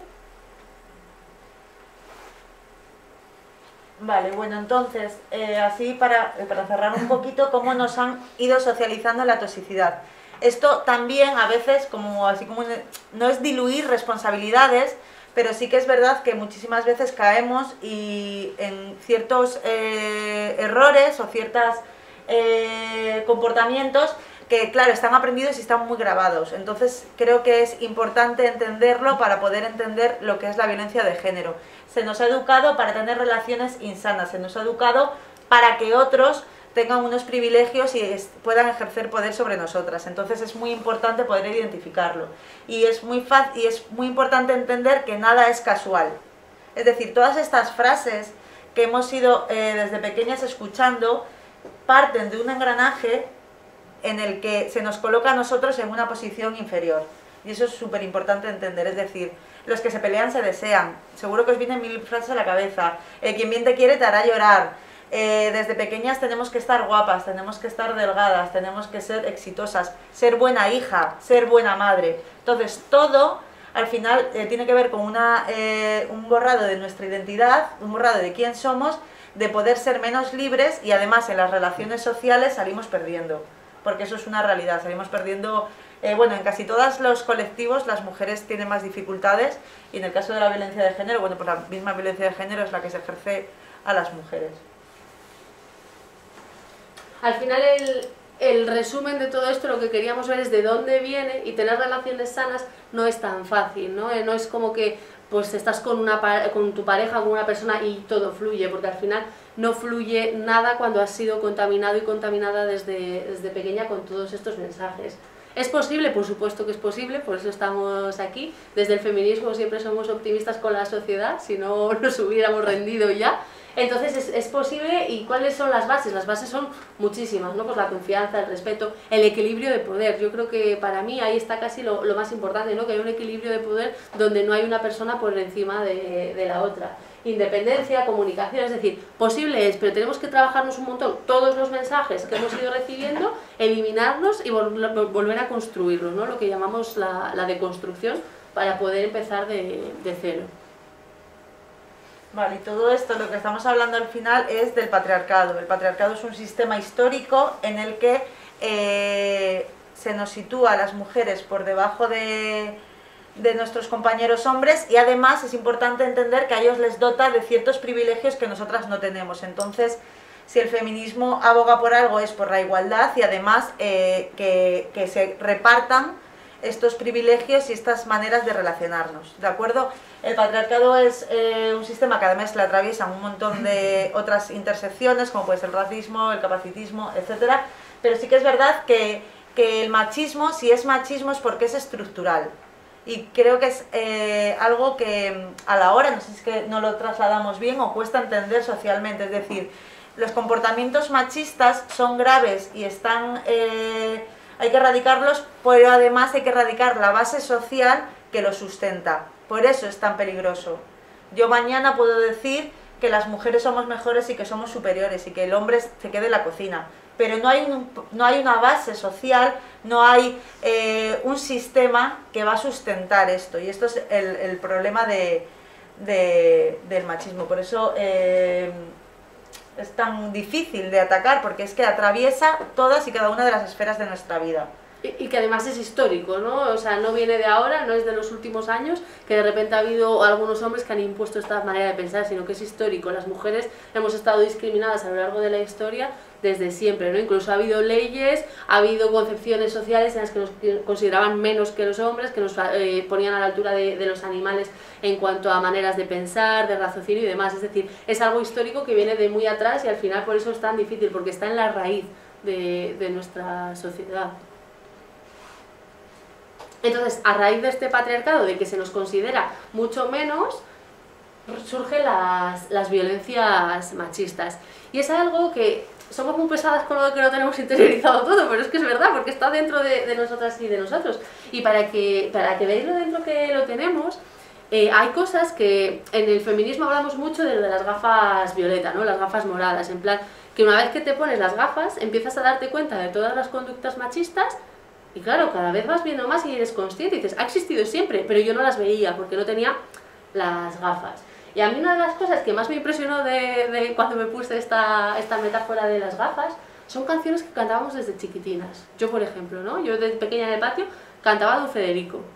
B: Vale, bueno, entonces, eh, así para, para cerrar un poquito, cómo nos han ido socializando la toxicidad. Esto también a veces, como así como no es diluir responsabilidades, pero sí que es verdad que muchísimas veces caemos y en ciertos eh, errores o ciertos eh, comportamientos que claro, están aprendidos y están muy grabados. Entonces creo que es importante entenderlo para poder entender lo que es la violencia de género. Se nos ha educado para tener relaciones insanas, se nos ha educado para que otros tengan unos privilegios y puedan ejercer poder sobre nosotras. Entonces es muy importante poder identificarlo. Y es muy, y es muy importante entender que nada es casual. Es decir, todas estas frases que hemos ido eh, desde pequeñas escuchando parten de un engranaje en el que se nos coloca a nosotros en una posición inferior. Y eso es súper importante entender. Es decir, los que se pelean se desean. Seguro que os vienen mil frases a la cabeza. Eh, quien bien te quiere te hará llorar. Eh, desde pequeñas tenemos que estar guapas, tenemos que estar delgadas, tenemos que ser exitosas, ser buena hija, ser buena madre. Entonces todo al final eh, tiene que ver con una, eh, un borrado de nuestra identidad, un borrado de quién somos, de poder ser menos libres y además en las relaciones sociales salimos perdiendo, porque eso es una realidad, salimos perdiendo, eh, bueno, en casi todos los colectivos las mujeres tienen más dificultades y en el caso de la violencia de género, bueno, pues la misma violencia de género es la que se ejerce a las mujeres.
A: Al final el, el resumen de todo esto, lo que queríamos ver es de dónde viene, y tener relaciones sanas no es tan fácil, ¿no? No es como que pues estás con, una, con tu pareja, con una persona y todo fluye, porque al final no fluye nada cuando has sido contaminado y contaminada desde, desde pequeña con todos estos mensajes. ¿Es posible? Por supuesto que es posible, por eso estamos aquí. Desde el feminismo siempre somos optimistas con la sociedad, si no nos hubiéramos rendido ya. Entonces es, es posible. ¿Y cuáles son las bases? Las bases son muchísimas, ¿no? Pues la confianza, el respeto, el equilibrio de poder. Yo creo que para mí ahí está casi lo, lo más importante, ¿no? Que hay un equilibrio de poder donde no hay una persona por encima de, de la otra. Independencia, comunicación, es decir, posible es, pero tenemos que trabajarnos un montón todos los mensajes que hemos ido recibiendo, eliminarlos y vol volver a construirlos, ¿no? Lo que llamamos la, la deconstrucción, para poder empezar de, de cero.
B: Vale, y todo esto, lo que estamos hablando al final es del patriarcado. El patriarcado es un sistema histórico en el que eh, se nos sitúa a las mujeres por debajo de... de nuestros compañeros hombres, y además es importante entender que a ellos les dota de ciertos privilegios que nosotras no tenemos. Entonces, si el feminismo aboga por algo es por la igualdad y además eh, que, que se repartan estos privilegios y estas maneras de relacionarnos, ¿de acuerdo? El patriarcado es eh, un sistema que además le atraviesan un montón de otras intersecciones, como puede ser el racismo, el capacitismo, etcétera, pero sí que es verdad que, que el machismo, si es machismo, es porque es estructural. Y creo que es eh, algo que a la hora, no sé si es que no lo trasladamos bien o cuesta entender socialmente. Es decir, los comportamientos machistas son graves y están, eh, hay que erradicarlos, pero además hay que erradicar la base social que lo sustenta. Por eso es tan peligroso. Yo mañana puedo decir que las mujeres somos mejores y que somos superiores y que el hombre se quede en la cocina. Pero no hay, un, no hay una base social, no hay eh, un sistema que va a sustentar esto. Y esto es el, el problema de, de, del machismo. Por eso eh, es tan difícil de atacar, porque es que atraviesa todas y cada una de las esferas de nuestra vida.
A: Y que además es histórico, ¿no? O sea, no viene de ahora, no es de los últimos años, que de repente ha habido algunos hombres que han impuesto esta manera de pensar, sino que es histórico. Las mujeres hemos estado discriminadas a lo largo de la historia desde siempre, ¿no? Incluso ha habido leyes, ha habido concepciones sociales en las que nos consideraban menos que los hombres, que nos eh, ponían a la altura de, de los animales en cuanto a maneras de pensar, de raciocinio y demás. Es decir, es algo histórico que viene de muy atrás y al final por eso es tan difícil, porque está en la raíz de, de nuestra sociedad. Entonces, a raíz de este patriarcado, de que se nos considera mucho menos, surgen las, las violencias machistas. Y es algo que somos muy pesadas con lo de que lo tenemos interiorizado todo, pero es que es verdad, porque está dentro de, de nosotras y de nosotros. Y para que, para que veáis lo dentro que lo tenemos, eh, hay cosas que en el feminismo hablamos mucho de lo de las gafas violeta, ¿no? Las gafas moradas, en plan, que una vez que te pones las gafas, empiezas a darte cuenta de todas las conductas machistas. Y claro, cada vez vas viendo más y eres consciente y dices, ha existido siempre, pero yo no las veía porque no tenía las gafas. Y a mí una de las cosas que más me impresionó de, de cuando me puse esta, esta metáfora de las gafas son canciones que cantábamos desde chiquitinas. Yo, por ejemplo, ¿no? Yo desde pequeña en el patio cantaba Don Federico.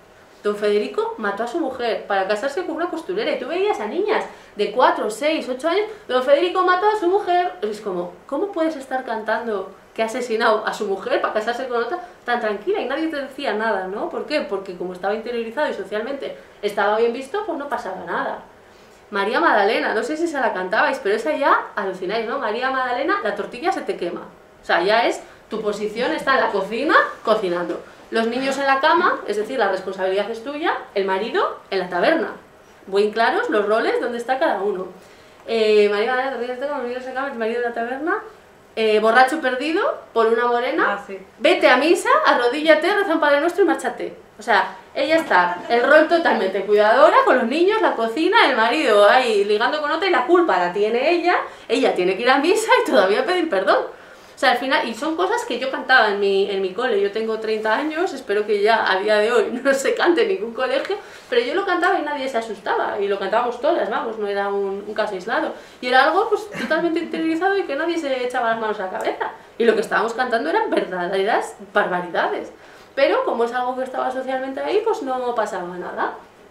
A: Don Federico mató a su mujer para casarse con una costurera, y tú veías a niñas de cuatro, seis, ocho años, Don Federico mató a su mujer. Es como, ¿cómo puedes estar cantando que ha asesinado a su mujer para casarse con otra tan tranquila? Y nadie te decía nada, ¿no? ¿Por qué? Porque como estaba interiorizado y socialmente estaba bien visto, pues no pasaba nada. María Magdalena, no sé si se la cantabais, pero esa ya alucináis, ¿no? María Magdalena, la tortilla se te quema. O sea, ya es, tu posición está en la cocina, cocinando. Los niños en la cama, es decir, la responsabilidad es tuya, el marido en la taberna. Muy claros los roles, dónde está cada uno. Eh, María Magdalena, tortilla se te quema, los niños en la cama, el marido en la taberna. Eh, borracho perdido por una morena,
B: Ah, sí.
A: Vete a misa, arrodíllate, reza un Padre Nuestro y márchate. O sea, ella está, el rol totalmente cuidadora con los niños, la cocina, el marido ahí ligando con otra, y la culpa la tiene ella, ella tiene que ir a misa y todavía pedir perdón. O sea, al final, y son cosas que yo cantaba en mi, en mi cole. Yo tengo treinta años, espero que ya a día de hoy no se cante en ningún colegio, pero yo lo cantaba y nadie se asustaba, y lo cantábamos todas, vamos, no era un, un caso aislado. Y era algo pues totalmente interiorizado y que nadie se echaba las manos a la cabeza. Y lo que estábamos cantando eran verdaderas barbaridades. Pero como es algo que estaba socialmente ahí, pues no pasaba nada.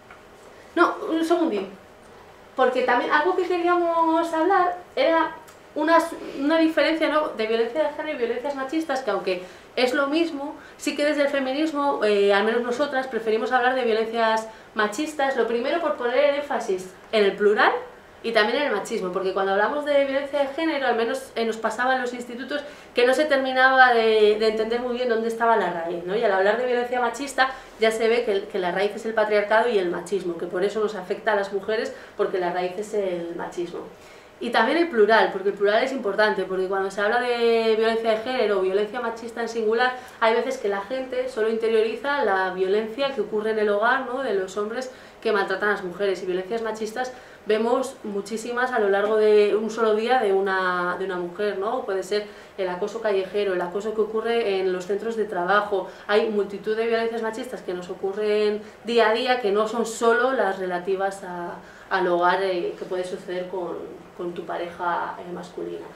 A: No, un segundín. Porque también algo que queríamos hablar era una, una diferencia, ¿no?, de violencia de género y violencias machistas, que aunque es lo mismo, sí que desde el feminismo, eh, al menos nosotras, preferimos hablar de violencias machistas. Lo primero por poner el énfasis en el plural y también en el machismo, porque cuando hablamos de violencia de género, al menos eh, nos pasaba en los institutos que no se terminaba de, de entender muy bien dónde estaba la raíz, ¿no? Y al hablar de violencia machista ya se ve que, que la raíz es el patriarcado y el machismo, que por eso nos afecta a las mujeres, porque la raíz es el machismo. Y también el plural, porque el plural es importante, porque cuando se habla de violencia de género o violencia machista en singular, hay veces que la gente solo interioriza la violencia que ocurre en el hogar, ¿no?, de los hombres que maltratan a las mujeres, y violencias machistas vemos muchísimas a lo largo de un solo día de una, de una mujer, ¿no? Puede ser el acoso callejero, el acoso que ocurre en los centros de trabajo. Hay multitud de violencias machistas que nos ocurren día a día, que no son solo las relativas a, al hogar, eh, que puede suceder con, con tu pareja eh, masculina.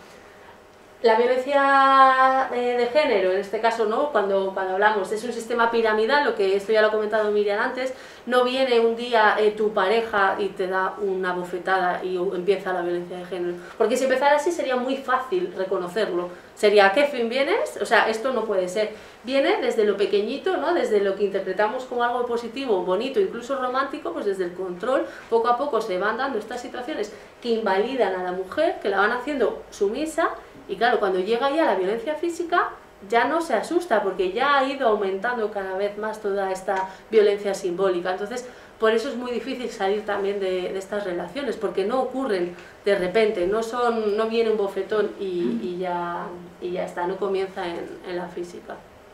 A: La violencia eh, de género, en este caso, ¿no?, cuando, cuando hablamos, es un sistema piramidal, lo que esto ya lo ha comentado Miriam antes. No viene un día eh, tu pareja y te da una bofetada y empieza la violencia de género, porque si empezara así sería muy fácil reconocerlo. Sería, ¿a qué fin vienes? O sea, esto no puede ser. Viene desde lo pequeñito, ¿no?, desde lo que interpretamos como algo positivo, bonito, incluso romántico, pues desde el control. Poco a poco se van dando estas situaciones que invalidan a la mujer, que la van haciendo sumisa. Y claro, cuando llega ya la violencia física, ya no se asusta, porque ya ha ido aumentando cada vez más toda esta violencia simbólica. Entonces, por eso es muy difícil salir también de, de estas relaciones, porque no ocurren de repente, no, son, no viene un bofetón y, y, ya, y ya está, no comienza en, en la física.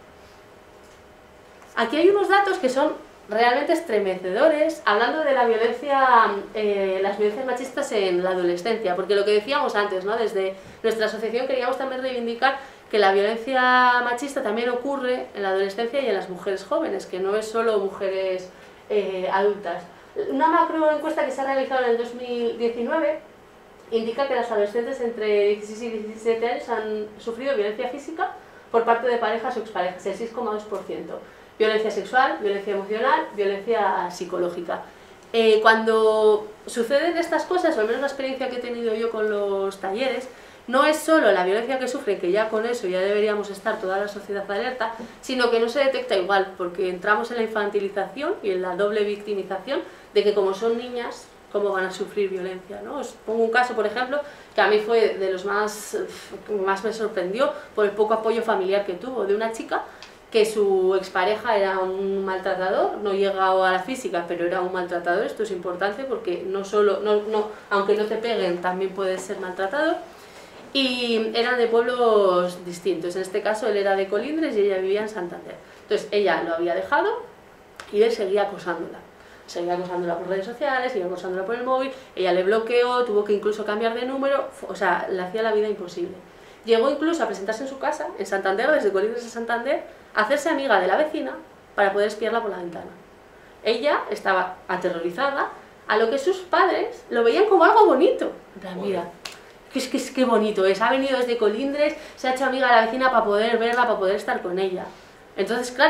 A: Aquí hay unos datos que son realmente estremecedores, hablando de la violencia, eh, las violencias machistas en la adolescencia, porque lo que decíamos antes, ¿no?, desde nuestra asociación queríamos también reivindicar que la violencia machista también ocurre en la adolescencia y en las mujeres jóvenes, que no es solo mujeres eh, adultas. Una macro encuesta que se ha realizado en el dos mil diecinueve indica que las adolescentes entre dieciséis y diecisiete años han sufrido violencia física por parte de parejas o exparejas, el seis coma dos por ciento. Violencia sexual, violencia emocional, violencia psicológica. Eh, cuando suceden estas cosas, o al menos la experiencia que he tenido yo con los talleres, no es solo la violencia que sufren, que ya con eso ya deberíamos estar toda la sociedad alerta, sino que no se detecta igual, porque entramos en la infantilización y en la doble victimización de que como son niñas, cómo van a sufrir violencia, ¿no? Os pongo un caso, por ejemplo, que a mí fue de los más, más me sorprendió por el poco apoyo familiar que tuvo, de una chica que su expareja era un maltratador, no llegaba a la física, pero era un maltratador. Esto es importante porque no solo, no, no, aunque no te peguen, también puedes ser maltratador. Y eran de pueblos distintos, en este caso él era de Colindres y ella vivía en Santander. Entonces ella lo había dejado y él seguía acosándola. Seguía acosándola por redes sociales, seguía acosándola por el móvil, ella le bloqueó, tuvo que incluso cambiar de número, o sea, le hacía la vida imposible. Llegó incluso a presentarse en su casa, en Santander, desde Colindres a Santander, a hacerse amiga de la vecina para poder espiarla por la ventana. Ella estaba aterrorizada, a lo que sus padres lo veían como algo bonito. En plan, mira, que es que es que bonito es, ha venido desde Colindres, se ha hecho amiga de la vecina para poder verla, para poder estar con ella. Entonces, claro, es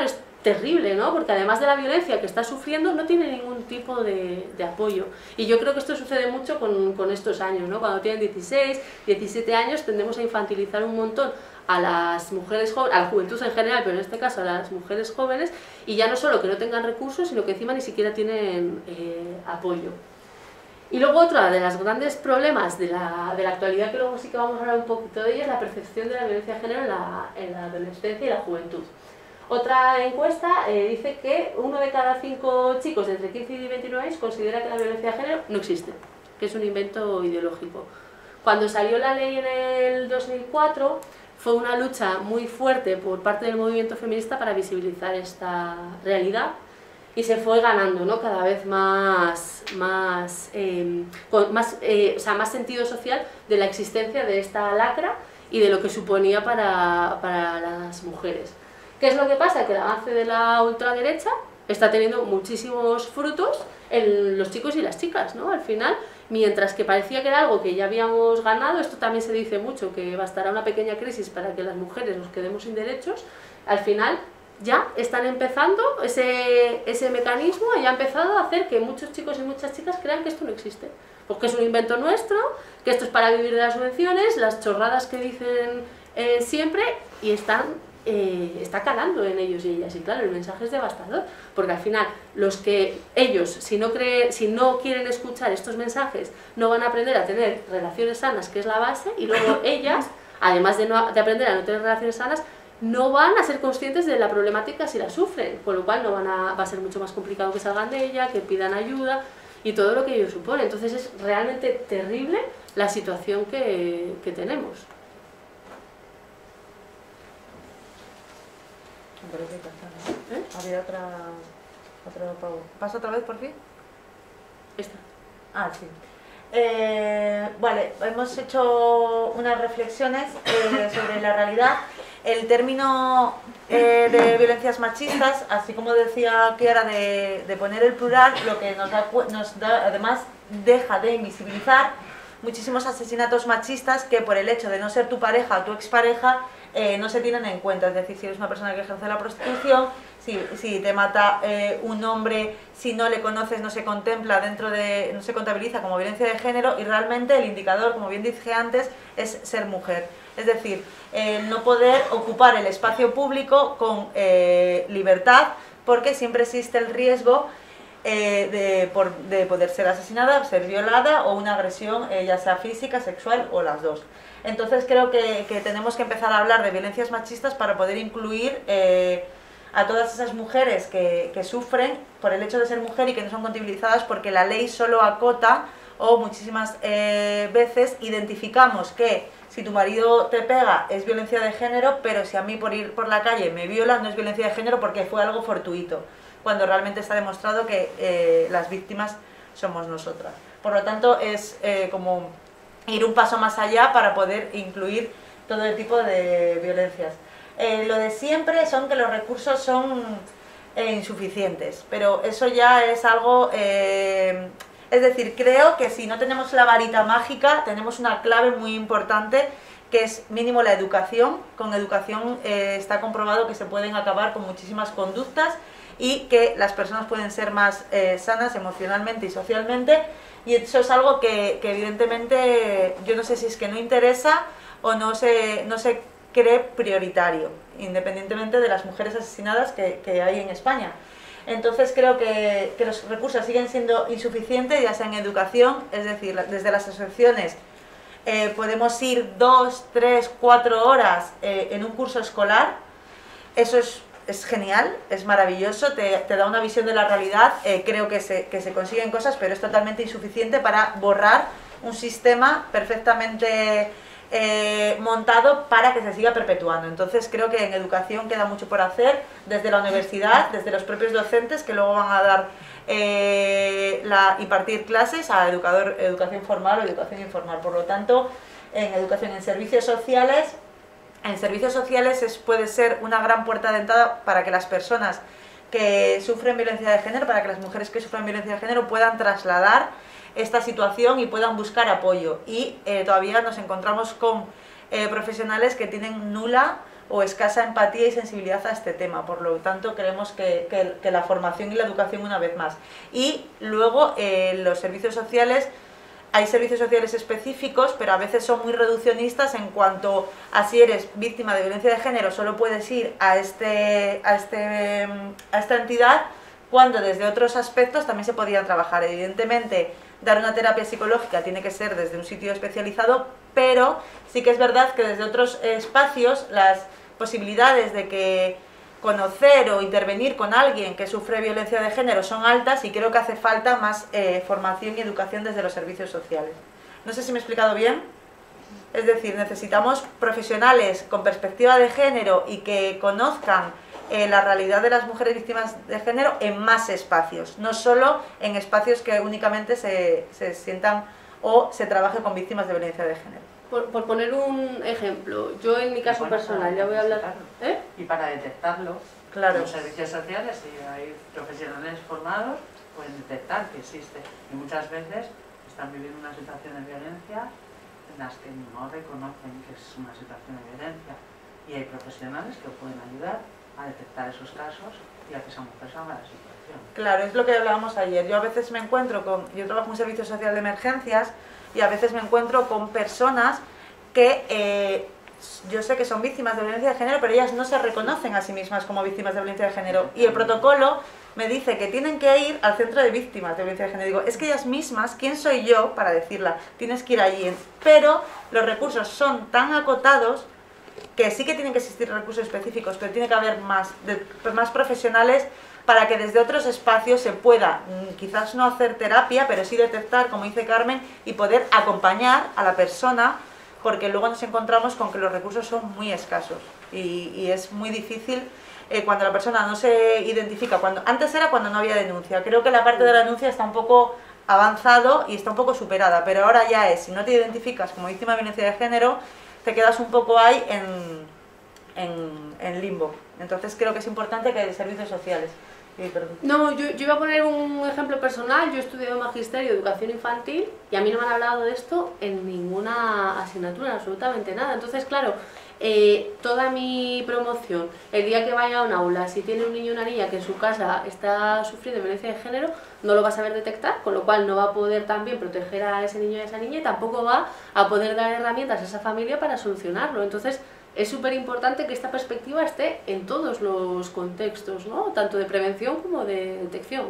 A: terrible, ¿no? Porque además de la violencia que está sufriendo, no tiene ningún tipo de, de apoyo. Y yo creo que esto sucede mucho con, con estos años, ¿no? Cuando tienen dieciséis, diecisiete años tendemos a infantilizar un montón a las mujeres jóvenes, a la juventud en general, pero en este caso a las mujeres jóvenes, y ya no solo que no tengan recursos, sino que encima ni siquiera tienen eh, apoyo. Y luego otra de los grandes problemas de la, de la actualidad, que luego sí que vamos a hablar un poquito de ella, es la percepción de la violencia de género en la, en la adolescencia y la juventud. Otra encuesta eh, dice que uno de cada cinco chicos de entre quince y veintinueve años considera que la violencia de género no existe, que es un invento ideológico. Cuando salió la ley en el dos mil cuatro, fue una lucha muy fuerte por parte del movimiento feminista para visibilizar esta realidad y se fue ganando, ¿no? Cada vez más, más, eh, con más, eh, o sea, más sentido social de la existencia de esta lacra y de lo que suponía para, para las mujeres. ¿Qué es lo que pasa? Que el avance de la ultraderecha está teniendo muchísimos frutos en los chicos y las chicas, ¿no? Al final, mientras que parecía que era algo que ya habíamos ganado, esto también se dice mucho, que bastará una pequeña crisis para que las mujeres nos quedemos sin derechos, al final ya están empezando, ese, ese mecanismo ya ha empezado a hacer que muchos chicos y muchas chicas crean que esto no existe. Pues que es un invento nuestro, que esto es para vivir de las subvenciones, las chorradas que dicen eh, siempre, y están... Eh, está calando en ellos y ellas, y claro, el mensaje es devastador, porque al final los que ellos, si no, creen, si no quieren escuchar estos mensajes, no van a aprender a tener relaciones sanas, que es la base, y luego ellas, además de, no, de aprender a no tener relaciones sanas, no van a ser conscientes de la problemática si la sufren, con lo cual no van a, va a ser mucho más complicado que salgan de ella, que pidan ayuda y todo lo que ello supone. Entonces es realmente terrible la situación que, que tenemos.
B: ¿Eh? Había otra, otra... ¿Pasa otra vez por fin?
A: Esta.
B: Ah, sí. Eh, vale, hemos hecho unas reflexiones eh, sobre la realidad. El término eh, de violencias machistas, así como decía Kiara de, de poner el plural, lo que nos da, nos da, además deja de invisibilizar muchísimos asesinatos machistas que por el hecho de no ser tu pareja o tu expareja eh, no se tienen en cuenta. Es decir, si eres una persona que ejerce la prostitución, si, si te mata eh, un hombre, si no le conoces, no se contempla dentro de, no se contabiliza como violencia de género, y realmente el indicador, como bien dije antes, es ser mujer. Es decir, eh, no poder ocupar el espacio público con eh, libertad, porque siempre existe el riesgo eh, de, por, de poder ser asesinada, ser violada o una agresión, eh, ya sea física, sexual o las dos. Entonces creo que, que tenemos que empezar a hablar de violencias machistas para poder incluir eh, a todas esas mujeres que, que sufren por el hecho de ser mujer y que no son contabilizadas, porque la ley solo acota, o muchísimas eh, veces identificamos que si tu marido te pega es violencia de género, pero si a mí por ir por la calle me viola no es violencia de género porque fue algo fortuito, cuando realmente está demostrado que eh, las víctimas somos nosotras. Por lo tanto, es eh, como ir un paso más allá para poder incluir todo el tipo de violencias. Eh, lo de siempre son que los recursos son eh, insuficientes, pero eso ya es algo... Eh, es decir, creo que si no tenemos la varita mágica, tenemos una clave muy importante, que es mínimo la educación. Con educación eh, está comprobado que se pueden acabar con muchísimas conductas y que las personas pueden ser más eh, sanas emocionalmente y socialmente, y eso es algo que, que evidentemente yo no sé si es que no interesa o no se, no se cree prioritario, independientemente de las mujeres asesinadas que, que hay en España. Entonces creo que, que los recursos siguen siendo insuficientes, ya sea en educación, es decir, desde las asociaciones eh, podemos ir dos, tres, cuatro horas eh, en un curso escolar. Eso es, es genial, es maravilloso, te, te da una visión de la realidad. Eh, creo que se, que se consiguen cosas, pero es totalmente insuficiente para borrar un sistema perfectamente eh, montado para que se siga perpetuando. Entonces creo que en educación queda mucho por hacer, desde la universidad, desde los propios docentes que luego van a dar eh, la, impartir clases a educador, educación formal o educación informal. Por lo tanto, en educación, en servicios sociales, en servicios sociales es, puede ser una gran puerta de entrada para que las personas que sufren violencia de género, para que las mujeres que sufren violencia de género puedan trasladar esta situación y puedan buscar apoyo. Y eh, todavía nos encontramos con eh, profesionales que tienen nula o escasa empatía y sensibilidad a este tema. Por lo tanto, creemos que, que, que la formación y la educación una vez más. Y luego eh, los servicios sociales, hay servicios sociales específicos, pero a veces son muy reduccionistas en cuanto a si eres víctima de violencia de género, solo puedes ir a, este, a, este, a esta entidad, cuando desde otros aspectos también se podían trabajar. Evidentemente, dar una terapia psicológica tiene que ser desde un sitio especializado, pero sí que es verdad que desde otros espacios las posibilidades de que conocer o intervenir con alguien que sufre violencia de género son altas, y creo que hace falta más eh, formación y educación desde los servicios sociales. No sé si me he explicado bien. Es decir, necesitamos profesionales con perspectiva de género y que conozcan eh, la realidad de las mujeres víctimas de género en más espacios, no solo en espacios que únicamente se, se sientan o se trabaje con víctimas de violencia de género.
A: Por, por poner un ejemplo, yo en mi caso
C: bueno,
A: personal, ya voy a hablar... ¿Eh?
C: Y para detectarlo,
B: Claro.
C: los servicios sociales, si hay profesionales formados, pueden detectar que existe. Y muchas veces están viviendo una situación de violencia en las que no reconocen que es una situación de violencia. Y hay profesionales que pueden ayudar a detectar esos casos y a que esa mujer salga de la situación.
B: Claro, es lo que hablábamos ayer. Yo a veces me encuentro con... Yo trabajo en un servicio social de emergencias y a veces me encuentro con personas que eh, yo sé que son víctimas de violencia de género, pero ellas no se reconocen a sí mismas como víctimas de violencia de género. Y el protocolo me dice que tienen que ir al centro de víctimas de violencia de género. Digo, es que ellas mismas, ¿quién soy yo para decirla? Tienes que ir allí. Pero los recursos son tan acotados que sí que tienen que existir recursos específicos, pero tiene que haber más, de, más profesionales para que desde otros espacios se pueda, quizás no hacer terapia, pero sí detectar, como dice Carmen, y poder acompañar a la persona, porque luego nos encontramos con que los recursos son muy escasos y, y es muy difícil eh, cuando la persona no se identifica. Cuando, antes era cuando no había denuncia. Creo que la parte de la denuncia está un poco avanzado y está un poco superada, pero ahora ya es, si no te identificas como víctima de violencia de género, te quedas un poco ahí en, en, en limbo. Entonces creo que es importante que hay servicios sociales. Sí,
A: no, yo, yo iba a poner un ejemplo personal. Yo he estudiado magisterio de educación infantil y a mí no me han hablado de esto en ninguna asignatura, absolutamente nada. Entonces, claro, eh, toda mi promoción, el día que vaya a un aula, si tiene un niño o una niña que en su casa está sufriendo violencia de género, no lo va a saber detectar, con lo cual no va a poder también proteger a ese niño y a esa niña, y tampoco va a poder dar herramientas a esa familia para solucionarlo. Entonces, es súper importante que esta perspectiva esté en todos los contextos, ¿no? Tanto de prevención como de detección.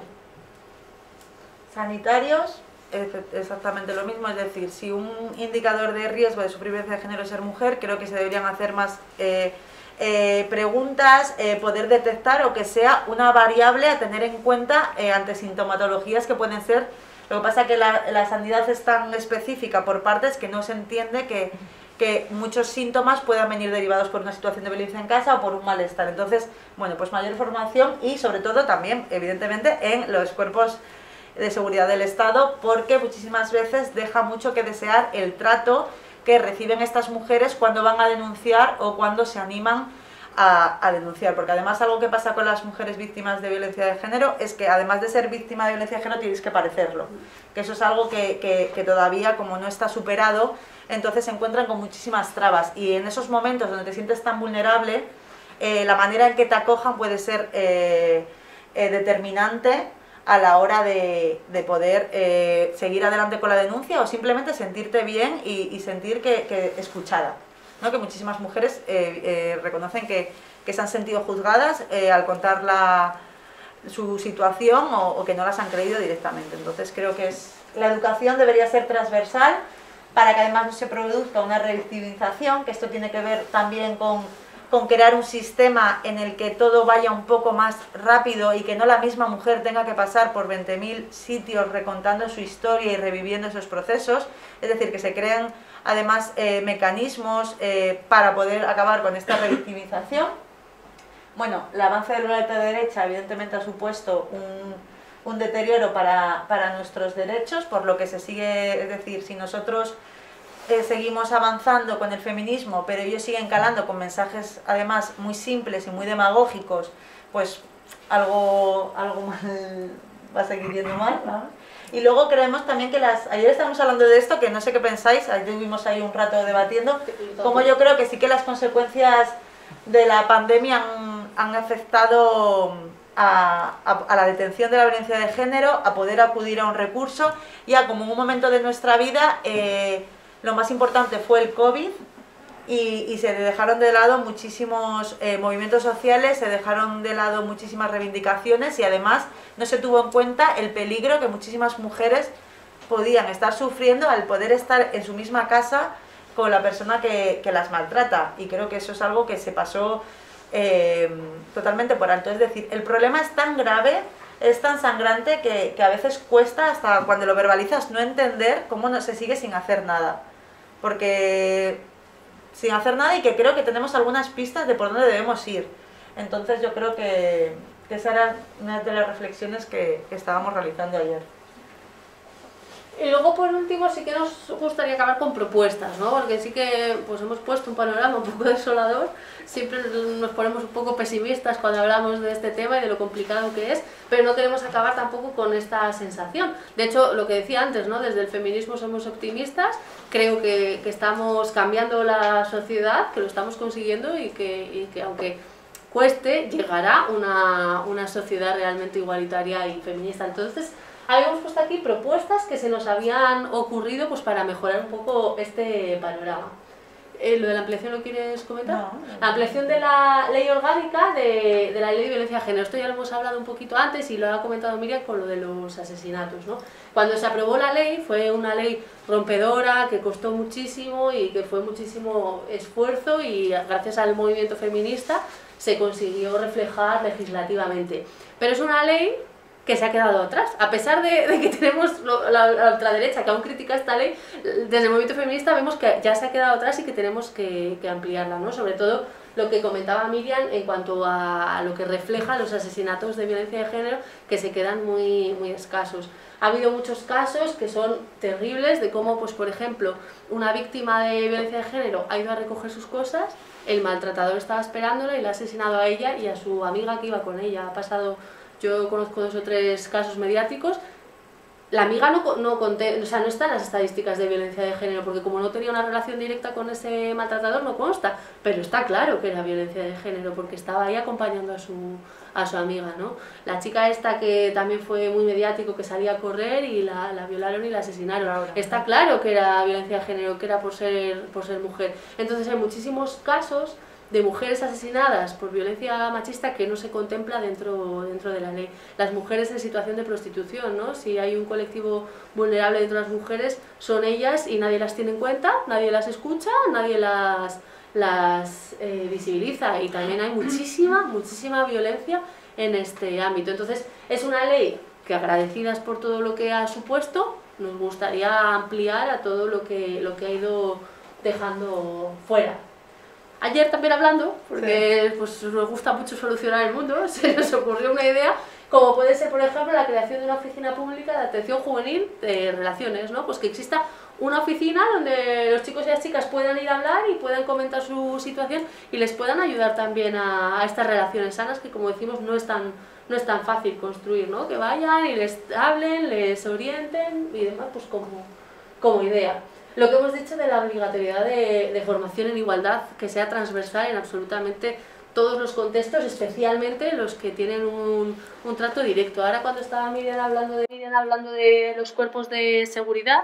B: Sanitarios, exactamente lo mismo. Es decir, si un indicador de riesgo de sufrir violencia de género es ser mujer, creo que se deberían hacer más eh, eh, preguntas, eh, poder detectar, o que sea una variable a tener en cuenta eh, ante sintomatologías que pueden ser. Lo que pasa es que la, la sanidad es tan específica por partes que no se entiende que que muchos síntomas puedan venir derivados por una situación de violencia en casa o por un malestar. Entonces, bueno, pues mayor formación y sobre todo también, evidentemente, en los cuerpos de seguridad del Estado, porque muchísimas veces deja mucho que desear el trato que reciben estas mujeres cuando van a denunciar o cuando se animan a, a denunciar. Porque además algo que pasa con las mujeres víctimas de violencia de género es que además de ser víctima de violencia de género tienes que parecerlo. Que eso es algo que, que, que todavía, como no está superado, entonces se encuentran con muchísimas trabas, y en esos momentos donde te sientes tan vulnerable, eh, la manera en que te acojan puede ser eh, eh, determinante a la hora de, de poder eh, seguir adelante con la denuncia o simplemente sentirte bien y, y sentir que, que escuchada, ¿no? Que muchísimas mujeres eh, eh, reconocen que, que se han sentido juzgadas eh, al contar la, su situación o, o que no las han creído directamente. Entonces creo que es, la educación debería ser transversal, para que además no se produzca una revictimización, que esto tiene que ver también con, con crear un sistema en el que todo vaya un poco más rápido y que no la misma mujer tenga que pasar por veinte mil sitios recontando su historia y reviviendo esos procesos. Es decir, que se creen además eh, mecanismos eh, para poder acabar con esta revictimización. Bueno, el avance de la ultraderecha evidentemente ha supuesto un... un deterioro para, para nuestros derechos, por lo que se sigue, es decir, si nosotros eh, seguimos avanzando con el feminismo, pero ellos siguen calando con mensajes además muy simples y muy demagógicos, pues algo, algo mal va a seguir yendo mal, ¿no? Y luego creemos también que las... Ayer estábamos hablando de esto, que no sé qué pensáis, ayer estuvimos ahí un rato debatiendo, como yo creo que sí que las consecuencias de la pandemia han, han afectado a, a, a la detención de la violencia de género, a poder acudir a un recurso, y a como en un momento de nuestra vida eh, lo más importante fue el COVID, y, y se dejaron de lado muchísimos eh, movimientos sociales, se dejaron de lado muchísimas reivindicaciones, y además no se tuvo en cuenta el peligro que muchísimas mujeres podían estar sufriendo al poder estar en su misma casa con la persona que, que las maltrata, y creo que eso es algo que se pasó eh, totalmente por alto. Es decir, el problema es tan grave, es tan sangrante que, que a veces cuesta, hasta cuando lo verbalizas, no entender cómo no se sigue sin hacer nada, porque sin hacer nada, y que creo que tenemos algunas pistas de por dónde debemos ir. Entonces yo creo que, que esa era una de las reflexiones que, que estábamos realizando ayer.
A: Y luego, por último, sí que nos gustaría acabar con propuestas, ¿no? Porque sí que pues hemos puesto un panorama un poco desolador, siempre nos ponemos un poco pesimistas cuando hablamos de este tema y de lo complicado que es, pero no queremos acabar tampoco con esta sensación. De hecho, lo que decía antes, ¿no? Desde el feminismo somos optimistas, creo que, que estamos cambiando la sociedad, que lo estamos consiguiendo, y que, y que aunque cueste, llegará una, una sociedad realmente igualitaria y feminista. Entonces, habíamos puesto aquí propuestas que se nos habían ocurrido pues para mejorar un poco este panorama. Eh, ¿Lo de la ampliación lo quieres comentar? No, no. La ampliación de la ley orgánica de, de la ley de violencia de género. Esto ya lo hemos hablado un poquito antes y lo ha comentado Miriam con lo de los asesinatos, ¿no? Cuando se aprobó la ley fue una ley rompedora, que costó muchísimo y que fue muchísimo esfuerzo, y gracias al movimiento feminista se consiguió reflejar legislativamente. Pero es una ley que se ha quedado atrás, a pesar de, de que tenemos lo, la, la ultraderecha que aún critica esta ley, desde el movimiento feminista vemos que ya se ha quedado atrás y que tenemos que, que ampliarla, ¿no? Sobre todo lo que comentaba Miriam en cuanto a, a lo que refleja los asesinatos de violencia de género, que se quedan muy, muy escasos. Ha habido muchos casos que son terribles de cómo, pues por ejemplo, una víctima de violencia de género ha ido a recoger sus cosas, el maltratador estaba esperándola y la ha asesinado a ella y a su amiga que iba con ella. Ha pasado... Yo conozco dos o tres casos mediáticos. La amiga no, no, conté, o sea, no está en las estadísticas de violencia de género, porque como no tenía una relación directa con ese maltratador no consta, pero está claro que era violencia de género porque estaba ahí acompañando a su, a su amiga, ¿no? La chica esta que también fue muy mediático, que salía a correr y la, la violaron y la asesinaron, ahora está claro que era violencia de género, que era por ser, por ser mujer. Entonces hay muchísimos casos de mujeres asesinadas por violencia machista que no se contempla dentro, dentro de la ley. Las mujeres en situación de prostitución, ¿no? Si hay un colectivo vulnerable dentro de las mujeres, son ellas y nadie las tiene en cuenta, nadie las escucha, nadie las, las eh, visibiliza, y también hay muchísima, muchísima violencia en este ámbito. Entonces es una ley que, agradecidas por todo lo que ha supuesto, nos gustaría ampliar a todo lo que, lo que ha ido dejando fuera. Ayer también hablando, porque sí, pues, nos gusta mucho solucionar el mundo, se nos ocurrió una idea, como puede ser, por ejemplo, la creación de una oficina pública de atención juvenil de relaciones, ¿no? Pues que exista una oficina donde los chicos y las chicas puedan ir a hablar y puedan comentar su situación y les puedan ayudar también a, a estas relaciones sanas que, como decimos, no es tan, no es tan fácil construir, ¿no? Que vayan y les hablen, les orienten y demás, pues como, como idea. Lo que hemos dicho de la obligatoriedad de, de formación en igualdad, que sea transversal en absolutamente todos los contextos, especialmente los que tienen un, un trato directo. Ahora, cuando estaba Miriam hablando de, Miriam hablando de los cuerpos de seguridad,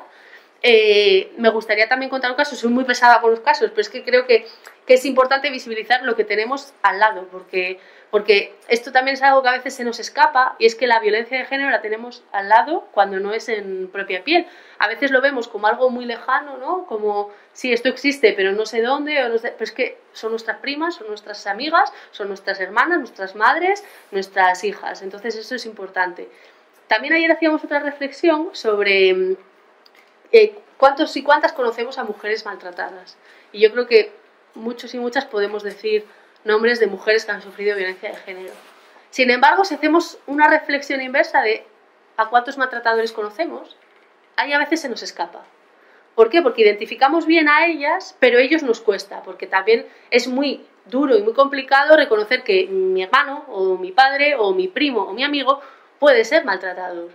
A: eh, me gustaría también contar un caso. Soy muy pesada con los casos, pero es que creo que, que es importante visibilizar lo que tenemos al lado, porque, porque esto también es algo que a veces se nos escapa, y es que la violencia de género la tenemos al lado cuando no es en propia piel. A veces lo vemos como algo muy lejano, ¿no? Como, sí, esto existe, pero no sé dónde, o no sé, pero es que son nuestras primas, son nuestras amigas, son nuestras hermanas, nuestras madres, nuestras hijas. Entonces eso es importante. También ayer hacíamos otra reflexión sobre eh, cuántos y cuántas conocemos a mujeres maltratadas. Y yo creo que muchos y muchas podemos decir nombres de mujeres que han sufrido violencia de género. Sin embargo, si hacemos una reflexión inversa de a cuántos maltratadores conocemos, ahí a veces se nos escapa. ¿Por qué? Porque identificamos bien a ellas, pero a ellos nos cuesta, porque también es muy duro y muy complicado reconocer que mi hermano, o mi padre, o mi primo, o mi amigo puede ser maltratador.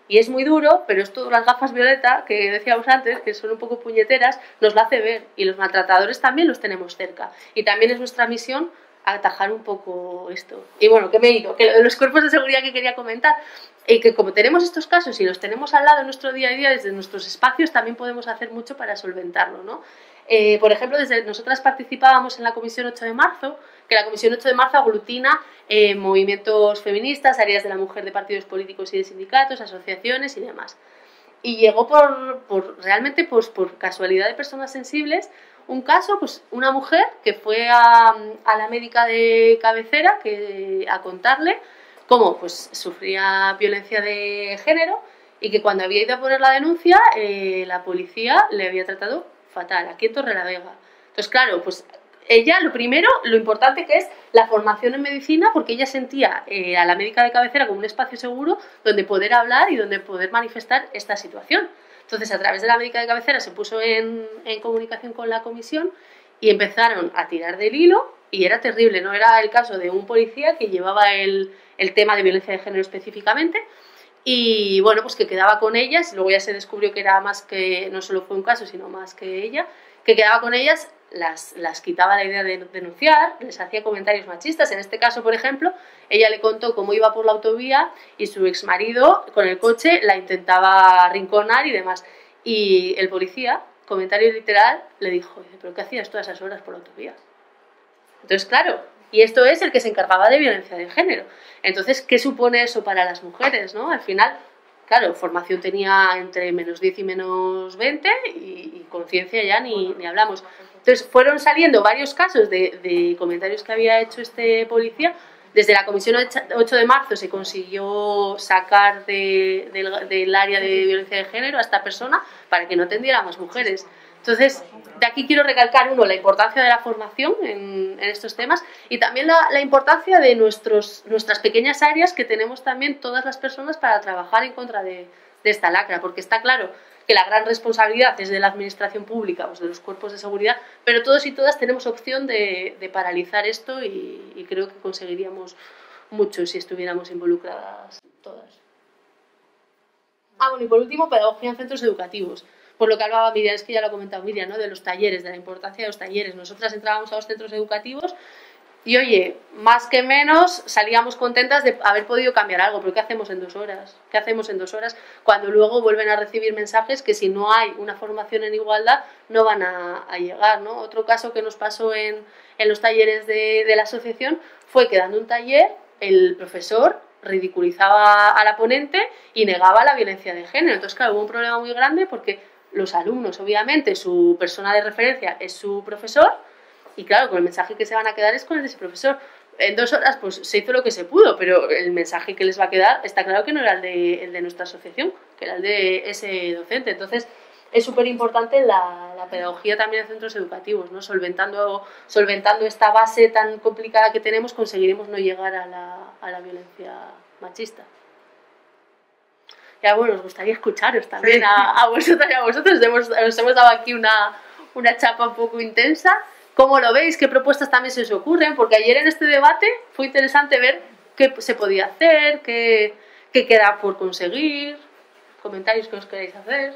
A: Y es muy duro, pero esto, las gafas violeta, que decíamos antes, que son un poco puñeteras, nos lo hace ver. Y los maltratadores también los tenemos cerca. Y también es nuestra misión atajar un poco esto. Y bueno, que me he ido, que lo de los cuerpos de seguridad que quería comentar, y que como tenemos estos casos y los tenemos al lado en nuestro día a día, desde nuestros espacios, también podemos hacer mucho para solventarlo, ¿no? Eh, por ejemplo, desde nosotras participábamos en la Comisión ocho de marzo, que la Comisión ocho de marzo aglutina eh, movimientos feministas, áreas de la mujer de partidos políticos y de sindicatos, asociaciones y demás. Y llegó por, por realmente pues, por casualidad de personas sensibles un caso, pues una mujer que fue a, a la médica de cabecera que, a contarle cómo pues, sufría violencia de género y que cuando había ido a poner la denuncia eh, la policía le había tratado fatal, aquí en Torrelavega. Entonces, claro, pues ella, lo primero, lo importante que es la formación en medicina, porque ella sentía eh, a la médica de cabecera como un espacio seguro donde poder hablar y donde poder manifestar esta situación. Entonces, a través de la médica de cabecera se puso en, en comunicación con la comisión y empezaron a tirar del hilo y era terrible, no era el caso de un policía que llevaba el, el tema de violencia de género específicamente, y bueno, pues que quedaba con ellas, luego ya se descubrió que era más que, no solo fue un caso, sino más que ella, que quedaba con ellas, las, las quitaba la idea de denunciar, les hacía comentarios machistas. En este caso, por ejemplo, ella le contó cómo iba por la autovía y su exmarido con el coche la intentaba arrinconar y demás. Y el policía, comentario literal, le dijo, ¿pero qué hacías todas esas horas por la autovía? Entonces, claro, y esto es el que se encargaba de violencia de género. Entonces, ¿qué supone eso para las mujeres, no? Al final, claro, formación tenía entre menos diez y menos veinte y, y conciencia ya ni, ni hablamos. Entonces, fueron saliendo varios casos de, de comentarios que había hecho este policía. Desde la Comisión ocho de marzo se consiguió sacar de, del, del área de violencia de género a esta persona para que no atendiera a más mujeres. Entonces, de aquí quiero recalcar, uno, la importancia de la formación en, en estos temas y también la, la importancia de nuestros, nuestras pequeñas áreas que tenemos también todas las personas para trabajar en contra de, de esta lacra, porque está claro que la gran responsabilidad es de la administración pública, pues de los cuerpos de seguridad, pero todos y todas tenemos opción de, de paralizar esto y, y creo que conseguiríamos mucho si estuviéramos involucradas todas. Ah, bueno, y por último, pedagogía en centros educativos. Por lo que hablaba Miriam, es que ya lo ha comentado Miriam, ¿no? De los talleres, de la importancia de los talleres. Nosotras entrábamos a los centros educativos y, oye, más que menos salíamos contentas de haber podido cambiar algo, pero ¿qué hacemos en dos horas? ¿Qué hacemos en dos horas cuando luego vuelven a recibir mensajes que si no hay una formación en igualdad no van a, a llegar, ¿no? Otro caso que nos pasó en, en los talleres de, de la asociación fue que dando un taller el profesor ridiculizaba a la ponente y negaba la violencia de género. Entonces, claro, hubo un problema muy grande porque los alumnos, obviamente, su persona de referencia es su profesor y claro, con el mensaje que se van a quedar es con el de ese profesor. En dos horas pues se hizo lo que se pudo, pero el mensaje que les va a quedar está claro que no era el de, el de nuestra asociación, que era el de ese docente. Entonces es súper importante la, la pedagogía también en centros educativos, ¿no? Solventando, solventando esta base tan complicada que tenemos, conseguiremos no llegar a la, a la violencia machista. Ya, bueno, nos gustaría escucharos también sí. a, a vosotras y a vosotros. Hemos, os hemos dado aquí una, una chapa un poco intensa. ¿Cómo lo veis? ¿Qué propuestas también se os ocurren? Porque ayer en este debate fue interesante ver qué se podía hacer, qué, qué queda por conseguir, comentarios que os queréis hacer.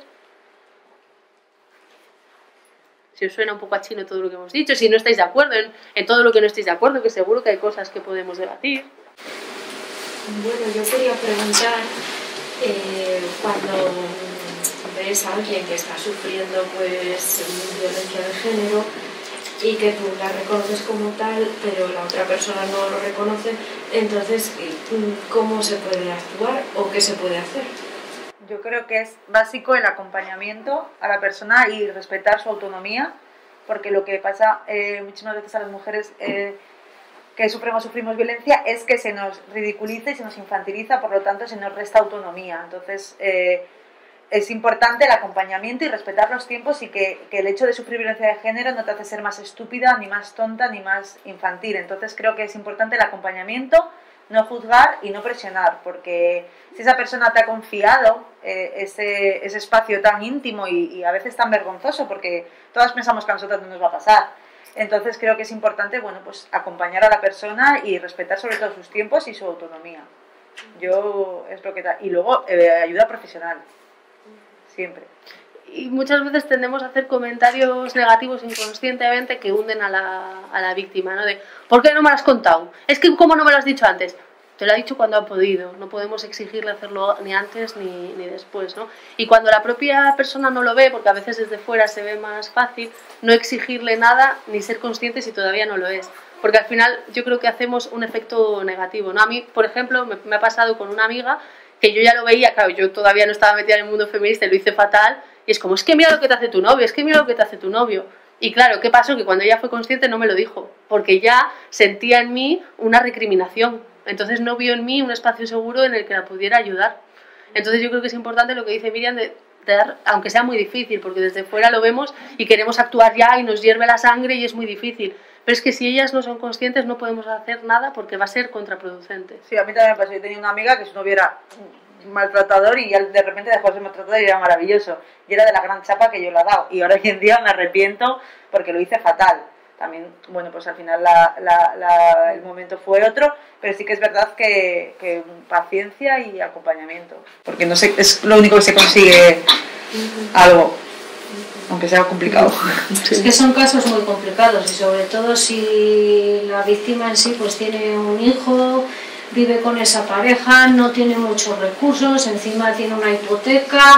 A: Si os suena un poco a chino todo lo que hemos dicho, si no estáis de acuerdo en, en todo lo que no estáis de acuerdo, que seguro que hay cosas que podemos debatir.
D: Bueno, yo quería preguntar... Eh, cuando ves a alguien que está sufriendo pues violencia de género y que tú la reconoces como tal, pero la otra persona no lo reconoce, entonces ¿cómo se puede actuar o qué se puede hacer?
B: Yo creo que es básico el acompañamiento a la persona y respetar su autonomía, porque lo que pasa eh, muchísimas veces a las mujeres eh, que sufrimos, sufrimos violencia es que se nos ridiculiza y se nos infantiliza, por lo tanto se nos resta autonomía. Entonces eh, es importante el acompañamiento y respetar los tiempos y que, que el hecho de sufrir violencia de género no te hace ser más estúpida, ni más tonta, ni más infantil. Entonces creo que es importante el acompañamiento, no juzgar y no presionar, porque si esa persona te ha confiado eh, ese, ese espacio tan íntimo y, y a veces tan vergonzoso, porque todas pensamos que a nosotros no nos va a pasar. Entonces creo que es importante, bueno, pues acompañar a la persona y respetar sobre todo sus tiempos y su autonomía. Yo es lo que da. Y luego eh, ayuda profesional, siempre.
A: Y muchas veces tendemos a hacer comentarios negativos inconscientemente que hunden a la, a la víctima, ¿no? De, ¿por qué no me lo has contado? Es que, ¿cómo no me lo has dicho antes? Te lo ha dicho cuando ha podido, no podemos exigirle hacerlo ni antes ni, ni después, ¿no? Y cuando la propia persona no lo ve, porque a veces desde fuera se ve más fácil, no exigirle nada ni ser consciente si todavía no lo es. Porque al final yo creo que hacemos un efecto negativo, ¿no? A mí, por ejemplo, me, me ha pasado con una amiga que yo ya lo veía, claro, yo todavía no estaba metida en el mundo feminista y lo hice fatal, y es como, es que mira lo que te hace tu novio, es que mira lo que te hace tu novio. Y claro, ¿qué pasó? Que cuando ella fue consciente no me lo dijo, porque ya sentía en mí una recriminación. Entonces no vio en mí un espacio seguro en el que la pudiera ayudar. Entonces yo creo que es importante lo que dice Miriam de, de dar, aunque sea muy difícil, porque desde fuera lo vemos y queremos actuar ya y nos hierve la sangre y es muy difícil. Pero es que si ellas no son conscientes no podemos hacer nada porque va a ser contraproducente.
B: Sí, a mí también me pasó. Yo tenía una amiga que su novio era maltratador y de repente dejó de ser maltratador y era maravilloso. Y era de la gran chapa que yo le he dado. Y ahora hoy en día me arrepiento porque lo hice fatal. También, bueno, pues al final la, la, la, el momento fue otro, pero sí que es verdad que, que paciencia y acompañamiento. Porque no sé, es lo único que se consigue algo, aunque sea complicado.
E: Es que son casos muy complicados y sobre todo si la víctima en sí pues tiene un hijo, vive con esa pareja, no tiene muchos recursos, encima tiene una hipoteca.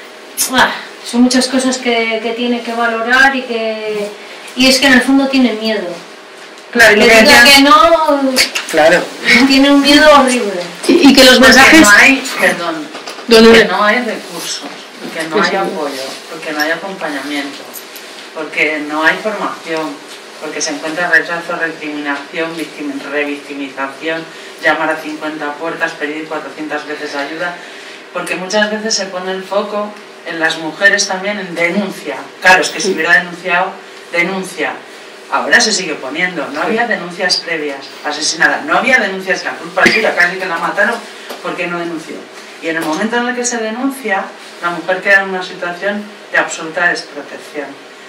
E: Ah, son muchas cosas que, que tiene que valorar y que... Y es que en el fondo tiene miedo.
B: Claro,
E: que diga decían... que no,
B: claro.
E: Tiene un miedo horrible.
A: Y, y que los
C: porque
A: mensajes...
C: no hay, perdón, porque no hay recursos, porque no hay apoyo, porque no hay acompañamiento, porque no hay formación, porque se encuentra rechazo, recriminación, victim, revictimización, llamar a cincuenta puertas, pedir cuatrocientas veces ayuda, porque muchas veces se pone el foco en las mujeres también en denuncia. Claro, es que si hubiera denunciado, denuncia. Ahora se sigue poniendo. No había denuncias previas, asesinada. No había denuncias, la culpa es tuya, casi que la mataron porque no denunció. Y en el momento en el que se denuncia, la mujer queda en una situación de absoluta desprotección.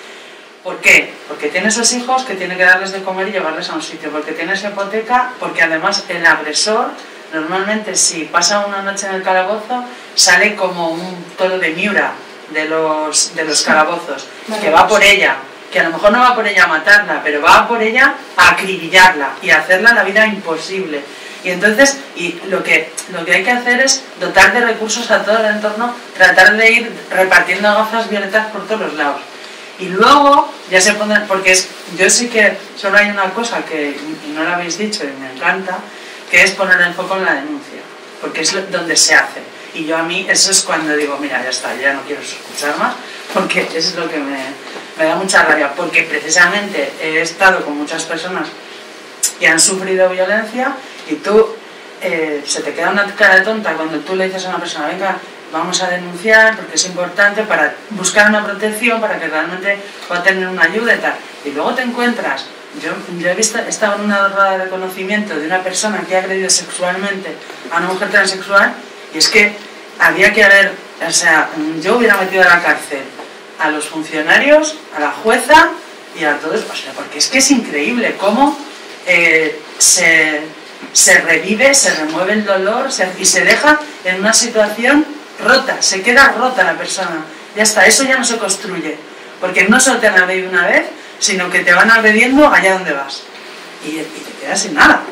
C: ¿Por qué? Porque tiene esos hijos que tiene que darles de comer y llevarles a un sitio. Porque tiene esa hipoteca, porque además el agresor, normalmente si pasa una noche en el calabozo, sale como un toro de Miura de los, de los calabozos, que va por ella. Que a lo mejor no va por ella a matarla, pero va por ella a acribillarla y a hacerla la vida imposible. Y entonces, y lo que, lo que hay que hacer es dotar de recursos a todo el entorno, tratar de ir repartiendo gafas violetas por todos los lados. Y luego, ya se pone, porque es, yo sí que solo hay una cosa que, y no lo habéis dicho y me encanta, que es poner el foco en la denuncia, porque es donde se hace. Y yo a mí, eso es cuando digo, mira, ya está, ya no quiero escuchar más, porque eso es lo que me... me da mucha rabia, porque precisamente he estado con muchas personas que han sufrido violencia y tú, eh, se te queda una cara de tonta cuando tú le dices a una persona, venga, vamos a denunciar porque es importante para buscar una protección, para que realmente pueda tener una ayuda y tal. Y luego te encuentras, yo, yo he visto, he estado en una rueda de conocimiento de una persona que ha agredido sexualmente a una mujer transexual y es que había que haber, o sea, yo hubiera metido a la cárcel a los funcionarios, a la jueza y a todos, o sea, porque es que es increíble cómo eh, se, se revive, se remueve el dolor se, y se deja en una situación rota, se queda rota la persona, ya está, eso ya no se construye, porque no solo te han agredido una vez, sino que te van agrediendo allá donde vas y, y te quedas sin nada.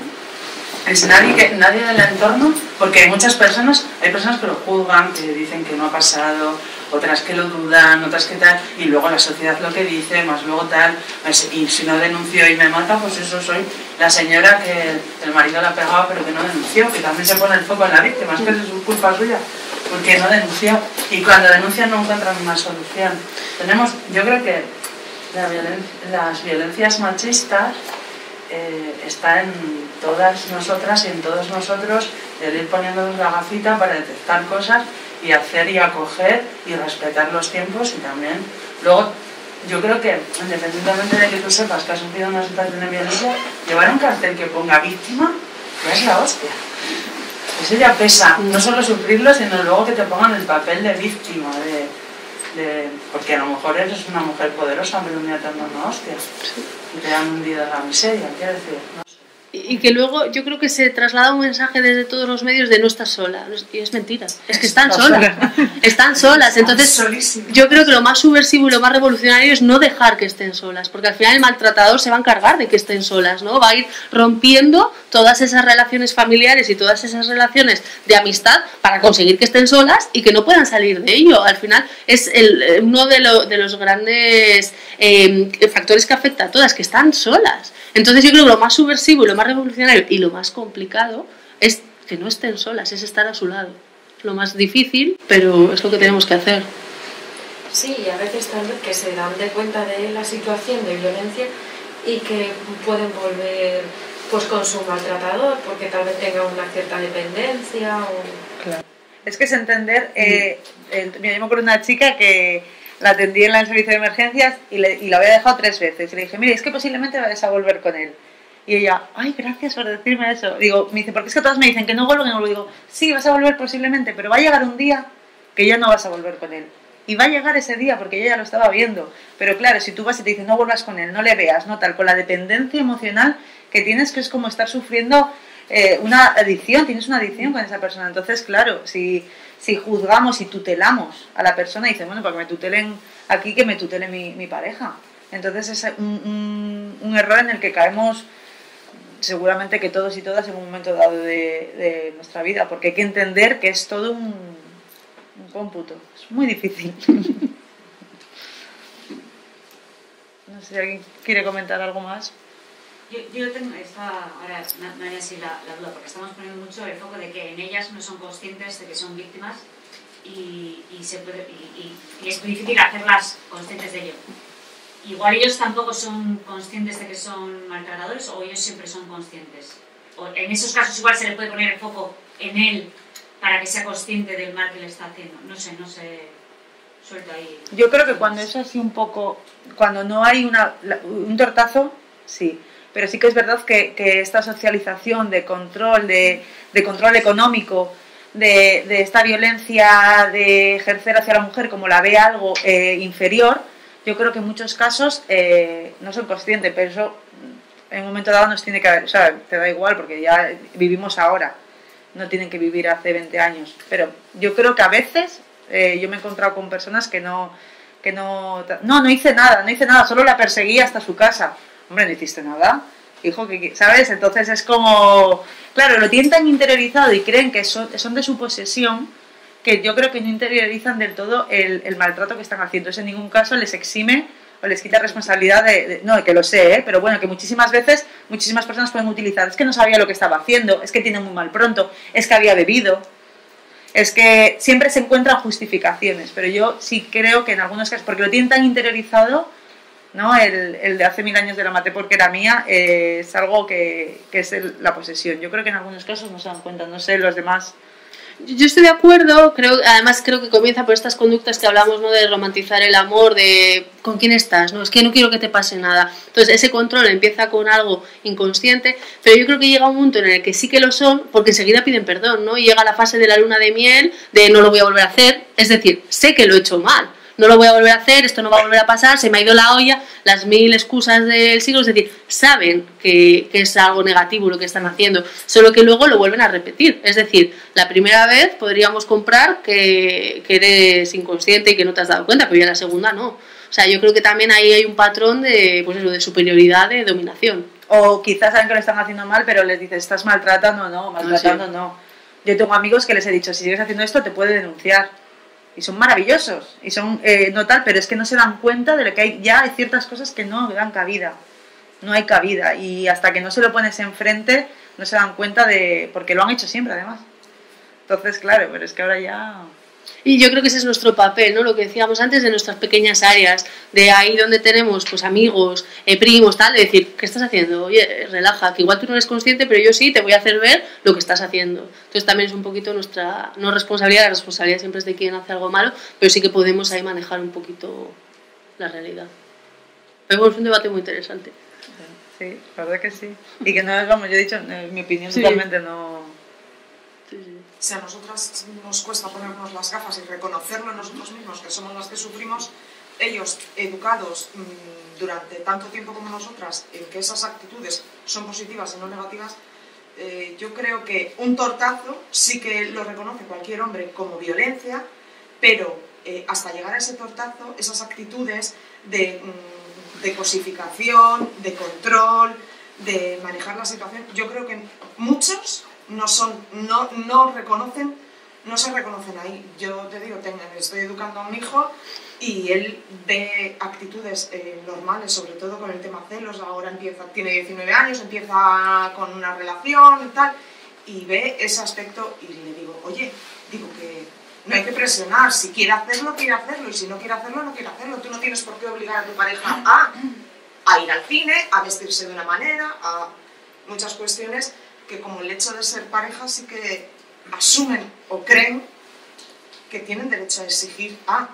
C: Es nadie, que, nadie del entorno, porque hay muchas personas, hay personas que lo juzgan, que dicen que no ha pasado, otras que lo dudan, otras que tal, y luego la sociedad lo que dice, más luego tal, y si no denuncio y me mata, pues eso soy la señora que el marido la pegaba pero que no denunció, que también se pone el foco en la víctima, es que eso es culpa suya, porque no denunció, y cuando denuncian no encuentran una solución. Tenemos, yo creo que la violencia, las violencias machistas eh, está en todas nosotras y en todos nosotros, el ir poniéndonos la gafita para detectar cosas y hacer y acoger y respetar los tiempos y también, luego, yo creo que independientemente de que tú sepas que has sufrido una situación de violencia, llevar un cartel que ponga víctima ya es la hostia. Eso ya pesa, no solo sufrirlo, sino luego que te pongan el papel de víctima, de, de, porque a lo mejor eres una mujer poderosa, pero un día te han dado una hostia y te han hundido en la miseria, quiero decir, no sé.
A: y que luego yo creo que se traslada un mensaje desde todos los medios de no estás sola, y es mentira, es que están solas, están solas, entonces yo creo que lo más subversivo y lo más revolucionario es no dejar que estén solas, porque al final el maltratador se va a encargar de que estén solas, ¿no? Va a ir rompiendo todas esas relaciones familiares y todas esas relaciones de amistad para conseguir que estén solas y que no puedan salir de ello. Al final es el, uno de, lo, de los grandes eh, factores que afecta a todas, que están solas. Entonces yo creo que lo más subversivo y lo más revolucionario y lo más complicado es que no estén solas, es estar a su lado. Lo más difícil, pero es lo que tenemos que hacer.
D: Sí, y a veces tal vez que se dan de cuenta de la situación de violencia y que pueden volver pues con su maltratador porque tal vez tenga una cierta dependencia o...
B: Claro. Es que es entender, eh, eh, me llamó por una chica que la atendí en el servicio de emergencias y, le, y la había dejado tres veces. Y le dije, mire, es que posiblemente vayas a volver con él. Y ella, ay, gracias por decirme eso. Digo, me dice, porque es que todas me dicen que no vuelvo, que no vuelvo. Digo, sí, vas a volver posiblemente, pero va a llegar un día que ya no vas a volver con él. Y va a llegar ese día, porque ella ya lo estaba viendo. Pero claro, si tú vas y te dicen, no vuelvas con él, no le veas, no tal, con la dependencia emocional que tienes, que es como estar sufriendo eh, una adicción, tienes una adicción con esa persona. Entonces, claro, si... si juzgamos y tutelamos a la persona y dicen, bueno, para que me tutelen aquí, que me tutele mi, mi pareja. Entonces es un, un, un error en el que caemos seguramente que todos y todas en un momento dado de, de nuestra vida, porque hay que entender que es todo un, un cómputo. Es muy difícil. No sé si alguien quiere comentar algo más.
F: Yo, yo tengo esta, ahora me haría así la, la duda, porque estamos poniendo mucho el foco de que en ellas no son conscientes de que son víctimas y, y, se puede, y, y, y es muy difícil hacerlas conscientes de ello. Igual ellos tampoco son conscientes de que son maltratadores o ellos siempre son conscientes. O en esos casos igual se le puede poner el foco en él para que sea consciente del mal que le está haciendo. No sé, no sé, suelto ahí.
B: Yo creo que cuando es así un poco, cuando no hay una, un tortazo, sí. Pero sí que es verdad que, que esta socialización de control, de, de control económico, de, de esta violencia de ejercer hacia la mujer como la ve algo eh, inferior, yo creo que en muchos casos eh, no son conscientes, pero eso en un momento dado nos tiene que haber, o sea, te da igual porque ya vivimos ahora, no tienen que vivir hace veinte años. Pero yo creo que a veces eh, yo me he encontrado con personas que no, que no, no, no hice nada, no hice nada, solo la perseguí hasta su casa. Hombre, no hiciste nada, hijo, que ¿sabes? Entonces es como, claro, lo tienen tan interiorizado y creen que son, son de su posesión, que yo creo que no interiorizan del todo el, el maltrato que están haciendo. Eso en ningún caso les exime o les quita responsabilidad de, de no, de que lo sé, ¿eh? Pero bueno, que muchísimas veces, muchísimas personas pueden utilizar, es que no sabía lo que estaba haciendo, es que tiene muy mal pronto, es que había bebido, es que siempre se encuentran justificaciones, pero yo sí creo que en algunos casos, porque lo tienen tan interiorizado, ¿no? El, el de hace mil años de la maté porque era mía, eh, es algo que, que es el, la posesión. Yo creo que en algunos casos no se dan cuenta, no sé, los demás.
A: Yo estoy de acuerdo, creo, además creo que comienza por estas conductas que hablamos, ¿no? De romantizar el amor, de con quién estás, ¿no? Es que no quiero que te pase nada. Entonces ese control empieza con algo inconsciente, pero yo creo que llega un punto en el que sí que lo son, porque enseguida piden perdón, ¿no? Y llega la fase de la luna de miel, de no lo voy a volver a hacer, es decir, sé que lo he hecho mal, no lo voy a volver a hacer, esto no va a volver a pasar, se me ha ido la olla, las mil excusas del siglo, es decir, saben que, que es algo negativo lo que están haciendo, solo que luego lo vuelven a repetir, es decir, la primera vez podríamos comprar que, que eres inconsciente y que no te has dado cuenta, pero ya la segunda no. O sea, yo creo que también ahí hay un patrón de, pues eso, de superioridad, de dominación.
B: O quizás saben que lo están haciendo mal, pero les dices, estás maltratando, no, maltratando, no. no. Yo tengo amigos que les he dicho, si sigues haciendo esto te puede denunciar. Y son maravillosos, y son eh, no tal, pero es que no se dan cuenta de lo que hay, ya hay ciertas cosas que no dan cabida, no hay cabida, y hasta que no se lo pones enfrente, no se dan cuenta de, porque lo han hecho siempre además. Entonces, claro, pero es que ahora ya...
A: Y yo creo que ese es nuestro papel, ¿no? Lo que decíamos antes de nuestras pequeñas áreas, de ahí donde tenemos pues amigos, eh, primos, tal, de decir, ¿qué estás haciendo? Oye, relaja, que igual tú no eres consciente, pero yo sí te voy a hacer ver lo que estás haciendo. Entonces también es un poquito nuestra, no responsabilidad, la responsabilidad siempre es de quien hace algo malo, pero sí que podemos ahí manejar un poquito la realidad. Pero bueno, es un debate muy interesante.
B: Sí, la verdad que sí. Y que no es, vamos, yo he dicho, en mi opinión sí. Totalmente no...
A: Sí, sí.
G: Si a nosotras nos cuesta ponernos las gafas y reconocerlo en nosotros mismos, que somos las que sufrimos, ellos educados mmm, durante tanto tiempo como nosotras en que esas actitudes son positivas y no negativas, eh, yo creo que un tortazo sí que lo reconoce cualquier hombre como violencia, pero eh, hasta llegar a ese tortazo, esas actitudes de, mmm, de cosificación, de control, de manejar la situación, yo creo que muchos no, son, no, no reconocen, no se reconocen ahí. Yo te digo, tengo, estoy educando a un hijo y él ve actitudes eh, normales, sobre todo con el tema celos. Ahora empieza, tiene diecinueve años, empieza con una relación y tal, y ve ese aspecto y le digo, oye, digo que no hay que presionar, si quiere hacerlo, quiere hacerlo, y si no quiere hacerlo, no quiere hacerlo. Tú no tienes por qué obligar a tu pareja a, a ir al cine, a vestirse de una manera, a muchas cuestiones que como el hecho de ser pareja sí que asumen o creen que tienen derecho a exigir a.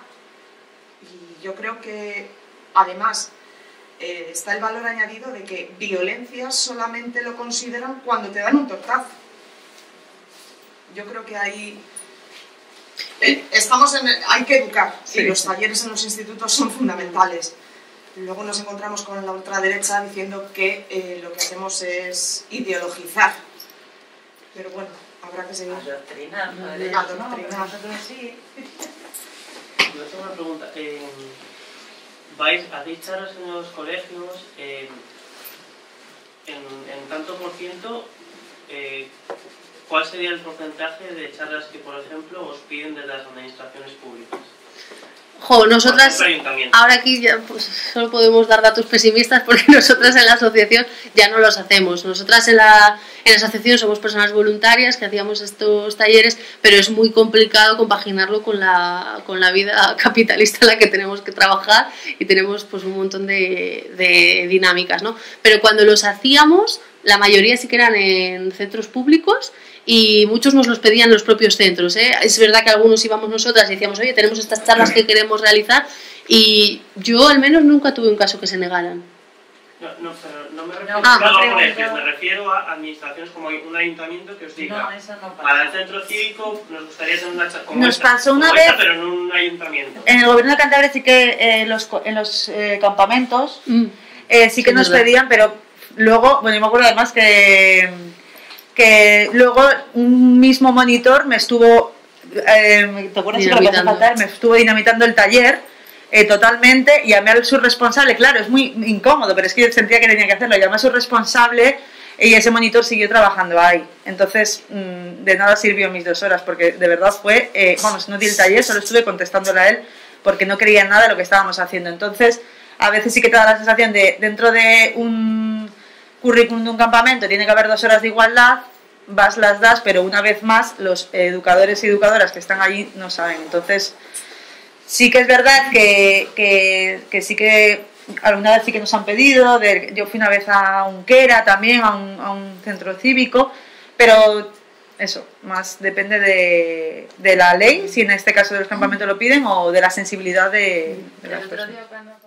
G: Y yo creo que además eh, está el valor añadido de que violencia solamente lo consideran cuando te dan un tortazo. Yo creo que ahí eh, estamos en, hay que educar, sí, y los talleres en los institutos son fundamentales. Luego nos encontramos con la ultraderecha diciendo que eh, lo que hacemos es ideologizar. Pero bueno, habrá que seguir.
C: Adoctrinar, ¿no?
G: Adoctrinar.
C: No, nosotros sí.
H: Yo tengo una pregunta. Eh, ¿Vais, hacéis charlas en los colegios? Eh, en, en tanto por ciento, eh, ¿cuál sería el porcentaje de charlas que, por ejemplo, os piden de las administraciones públicas?
A: Jo, nosotras, ahora aquí ya pues solo podemos dar datos pesimistas porque nosotras en la asociación ya no los hacemos. Nosotras en la, en la asociación somos personas voluntarias que hacíamos estos talleres, pero es muy complicado compaginarlo con la, con la vida capitalista en la que tenemos que trabajar y tenemos pues un montón de, de dinámicas, ¿no? Pero cuando los hacíamos, la mayoría sí que eran en centros públicos y muchos nos los pedían los propios centros, ¿eh? Es verdad que algunos íbamos nosotras y decíamos, oye, tenemos estas charlas que queremos realizar, y yo al menos nunca tuve un caso que se negaran.
H: No, no, pero no me refiero
A: Ah,
H: a
A: no,
H: colegios, me refiero a administraciones como un ayuntamiento que os diga,
C: no, eso no pasa.
H: Para el centro cívico nos gustaría tener una charla como
B: Nos
H: esta,
B: pasó una
H: como esta,
B: vez-
H: pero en un ayuntamiento.
B: En el gobierno de Cantabria sí que eh, los, co- en los eh, campamentos
A: Mm.
B: eh, sí que
A: Sí,
B: nos
A: verdad.
B: pedían, pero luego, bueno, yo me acuerdo además que, que luego un mismo monitor me estuvo, eh, ¿te acuerdas que lo pasé
A: Dinamitando.
B: fatal? Me estuvo dinamitando el taller eh, totalmente, y llamé a su responsable, claro, es muy incómodo, pero es que yo sentía que tenía que hacerlo, llamé a su responsable y ese monitor siguió trabajando ahí. Entonces, mmm, de nada sirvió mis dos horas, porque de verdad fue, eh, vamos, no di el taller, solo estuve contestándole a él, porque no creía en nada de lo que estábamos haciendo. Entonces, a veces sí que te da la sensación de, dentro de un currículum de un campamento, tiene que haber dos horas de igualdad, vas, las das, pero una vez más, los educadores y educadoras que están allí no saben. Entonces, sí que es verdad que, que, que sí que alguna vez sí que nos han pedido, de, yo fui una vez a Unquera también, a un, a un centro cívico, pero eso, más depende de, de la ley, si en este caso de los campamentos lo piden, o de la sensibilidad de, de las
C: El otro
B: personas.
C: día cuando